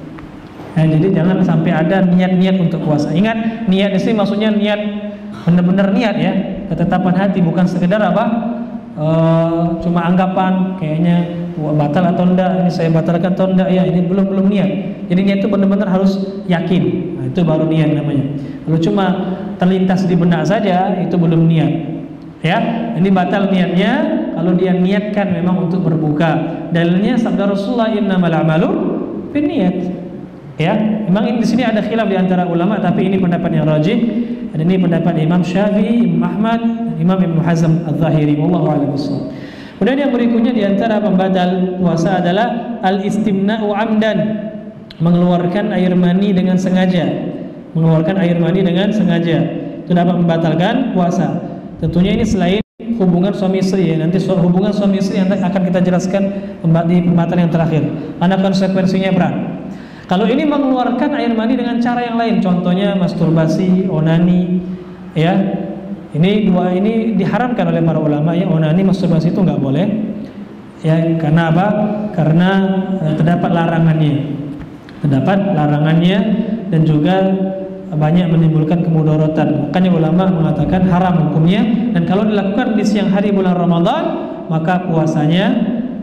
Nah, jadi jangan sampai ada niat-niat untuk puasa. Ingat, niat di sini maksudnya niat benar-benar niat ya, ketetapan hati, bukan sekedar apa e, cuma anggapan kayaknya batal atau enggak, ini saya batalkan atau enggak ya, ini belum belum niat. Jadi niat itu benar-benar harus yakin. Nah, itu baru niat namanya. Kalau cuma terlintas di benak saja, itu belum niat. Ya, ini batal niatnya kalau dia niatkan memang untuk berbuka. Dalilnya sabda Rasulullah, innamal a'malu binniyat. Ya, memang ini di sini ada khilaf di antara ulama, tapi ini pendapat yang rajih. Dan ini pendapat Imam Syafi'i, Imam Ahmad, Imam Ibnu Hazm Adz-Dzahiri. Wallahu a'lam bishawab. Kemudian yang berikutnya di antara pembatal puasa adalah al-istimna'u 'amdan, mengeluarkan air mani dengan sengaja. Mengeluarkan air mani dengan sengaja itu dapat membatalkan puasa. Tentunya ini selain hubungan suami istri ya. Nanti hubungan suami istri yang akan kita jelaskan di pembatalan yang terakhir. Karena konsekuensinya berat. Kalau ini mengeluarkan air mani dengan cara yang lain, contohnya masturbasi, onani, ya. Ini dua ini diharamkan oleh para ulama ya. Onani, masturbasi itu nggak boleh. Ya, karena apa? Karena eh, terdapat larangannya. Terdapat larangannya dan juga banyak menimbulkan kemudaratan. Makanya ulama mengatakan haram hukumnya, dan kalau dilakukan di siang hari bulan Ramadan maka puasanya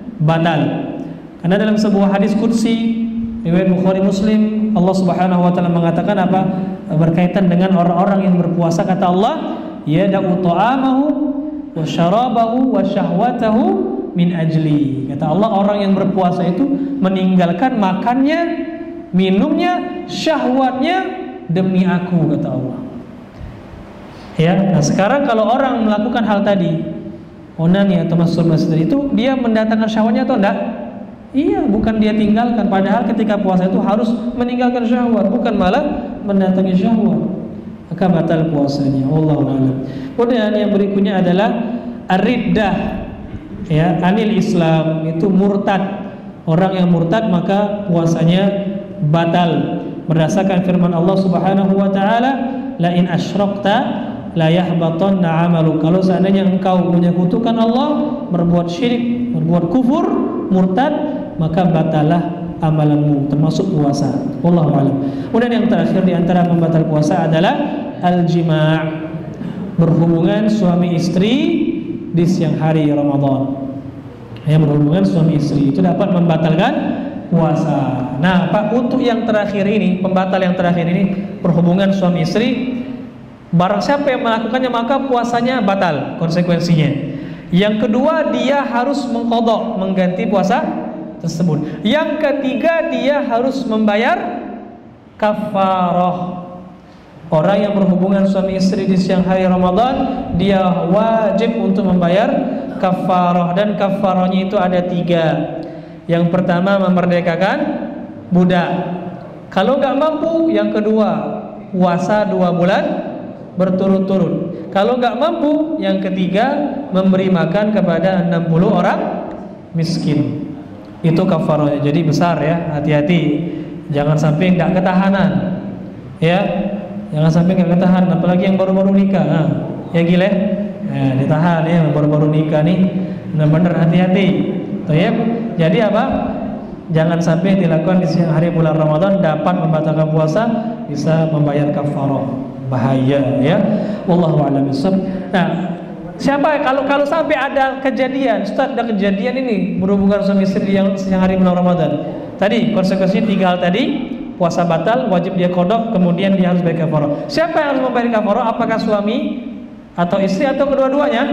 batal. Karena dalam sebuah hadis qudsi riwayat Bukhari Muslim, Allah Subhanahu wa taala mengatakan apa? Berkaitan dengan orang-orang yang berpuasa, kata Allah, yada'u ta'amahu wa syarabahu wa syahwatahu min ajli. Kata Allah, orang yang berpuasa itu meninggalkan makannya, minumnya, syahwatnya demi aku, kata Allah. Ya, nah sekarang kalau orang melakukan hal tadi, onani atau masturbasi tadi, itu dia mendatangkan syahwatnya atau enggak? Iya, bukan dia tinggalkan. Padahal ketika puasa itu harus meninggalkan syahwat, bukan malah mendatangi syahwat. Maka batal puasanya. Wallahu a'lam. Kemudian yang berikutnya adalah ar-riddah, ya, anil Islam, itu murtad. Orang yang murtad maka puasanya batal. Berdasarkan firman Allah Subhanahu wa taala, la in asyrakta la yahbatanna 'amalu. Kalau seandainya engkau menyekutukan Allah, berbuat syirik, berbuat kufur, murtad, maka batalah amalanmu, termasuk puasa. Wallahu a'lam. Kemudian yang terakhir di antara pembatal puasa adalah al-jima', berhubungan suami istri di siang hari Ramadan. Ya, berhubungan suami istri itu dapat membatalkan puasa. Nah, Pak, untuk yang terakhir ini, pembatal yang terakhir ini, berhubungan suami istri, barang siapa yang melakukannya maka puasanya batal konsekuensinya. Yang kedua, dia harus mengqadha, mengganti puasa tersebut. Yang ketiga, dia harus membayar kafarah. Orang yang berhubungan suami istri di siang hari Ramadan, dia wajib untuk membayar kafarah, dan kafarahnya itu ada tiga. Yang pertama, memerdekakan budak. Kalau nggak mampu, yang kedua, puasa dua bulan berturut-turut. Kalau nggak mampu, yang ketiga, memberi makan kepada enam puluh orang miskin. Itu kafarahnya. Jadi besar ya, hati-hati. Jangan sampai nggak ketahanan. Ya, jangan sampai nggak ketahan. Apalagi yang baru-baru nikah. Nah, ya gile, nah, ditahan ya, baru-baru nikah nih. Benar-benar hati-hati. Toyib. Jadi apa? Jangan sampai dilakukan di siang hari bulan Ramadan dapat membatalkan puasa, bisa membayar kafarah. Bahaya ya. Wallahu a'lam bishawab. Nah, siapa kalau kalau sampai ada kejadian, Ustaz, ada kejadian ini berhubungan suami istri yang siang hari bulan Ramadan. Tadi konsekuensinya tiga hal tadi, puasa batal, wajib dia qadha, kemudian dia harus bayar kafarah. Siapa yang harus membayar kafarah? Apakah suami atau istri atau kedua-duanya?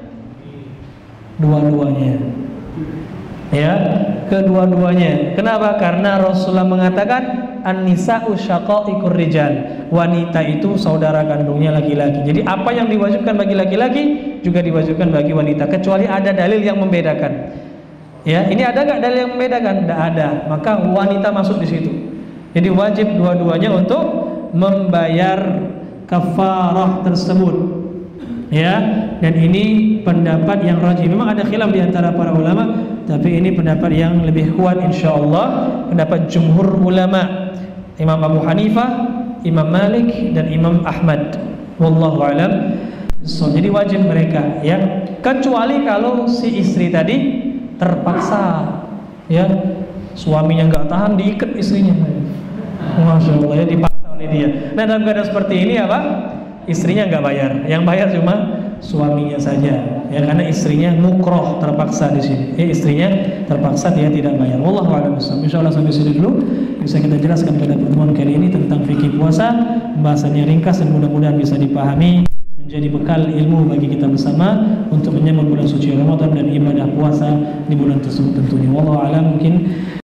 Dua-duanya. Ya, kedua-duanya. Kenapa? Karena Rasulullah mengatakan an-nisa'u syaqa'iqur rijal. Wanita itu saudara kandungnya laki-laki. Jadi apa yang diwajibkan bagi laki-laki juga diwajibkan bagi wanita, kecuali ada dalil yang membedakan. Ya, ini ada nggak dalil yang membedakan? Tidak ada. Maka wanita masuk di situ. Jadi wajib dua-duanya untuk membayar kafarah tersebut. Ya, dan ini pendapat yang rajih. Memang ada khilaf di antara para ulama, tapi ini pendapat yang lebih kuat insyaallah, pendapat jumhur ulama, Imam Abu Hanifah, Imam Malik, dan Imam Ahmad. Wallahu a'lam. So, jadi wajib mereka ya, kecuali kalau si istri tadi terpaksa ya, suaminya nggak tahan diikat istrinya. Masya Allah ya, dipaksa oleh dia. Nah, dalam keadaan seperti ini apa? Istrinya nggak bayar, yang bayar cuma suaminya saja, ya, karena istrinya mukroh, terpaksa di sini. Ya, istrinya terpaksa, dia tidak bayar. Wallahu a'lam bishawab. Insyaallah sampai sini dulu bisa kita jelaskan pada pertemuan kali ini tentang fikih puasa. Pembahasannya ringkas dan mudah-mudahan bisa dipahami, menjadi bekal ilmu bagi kita bersama untuk menyambut bulan suci Ramadan dan ibadah puasa di bulan tersebut tentunya. Wallahu a'lam. Mungkin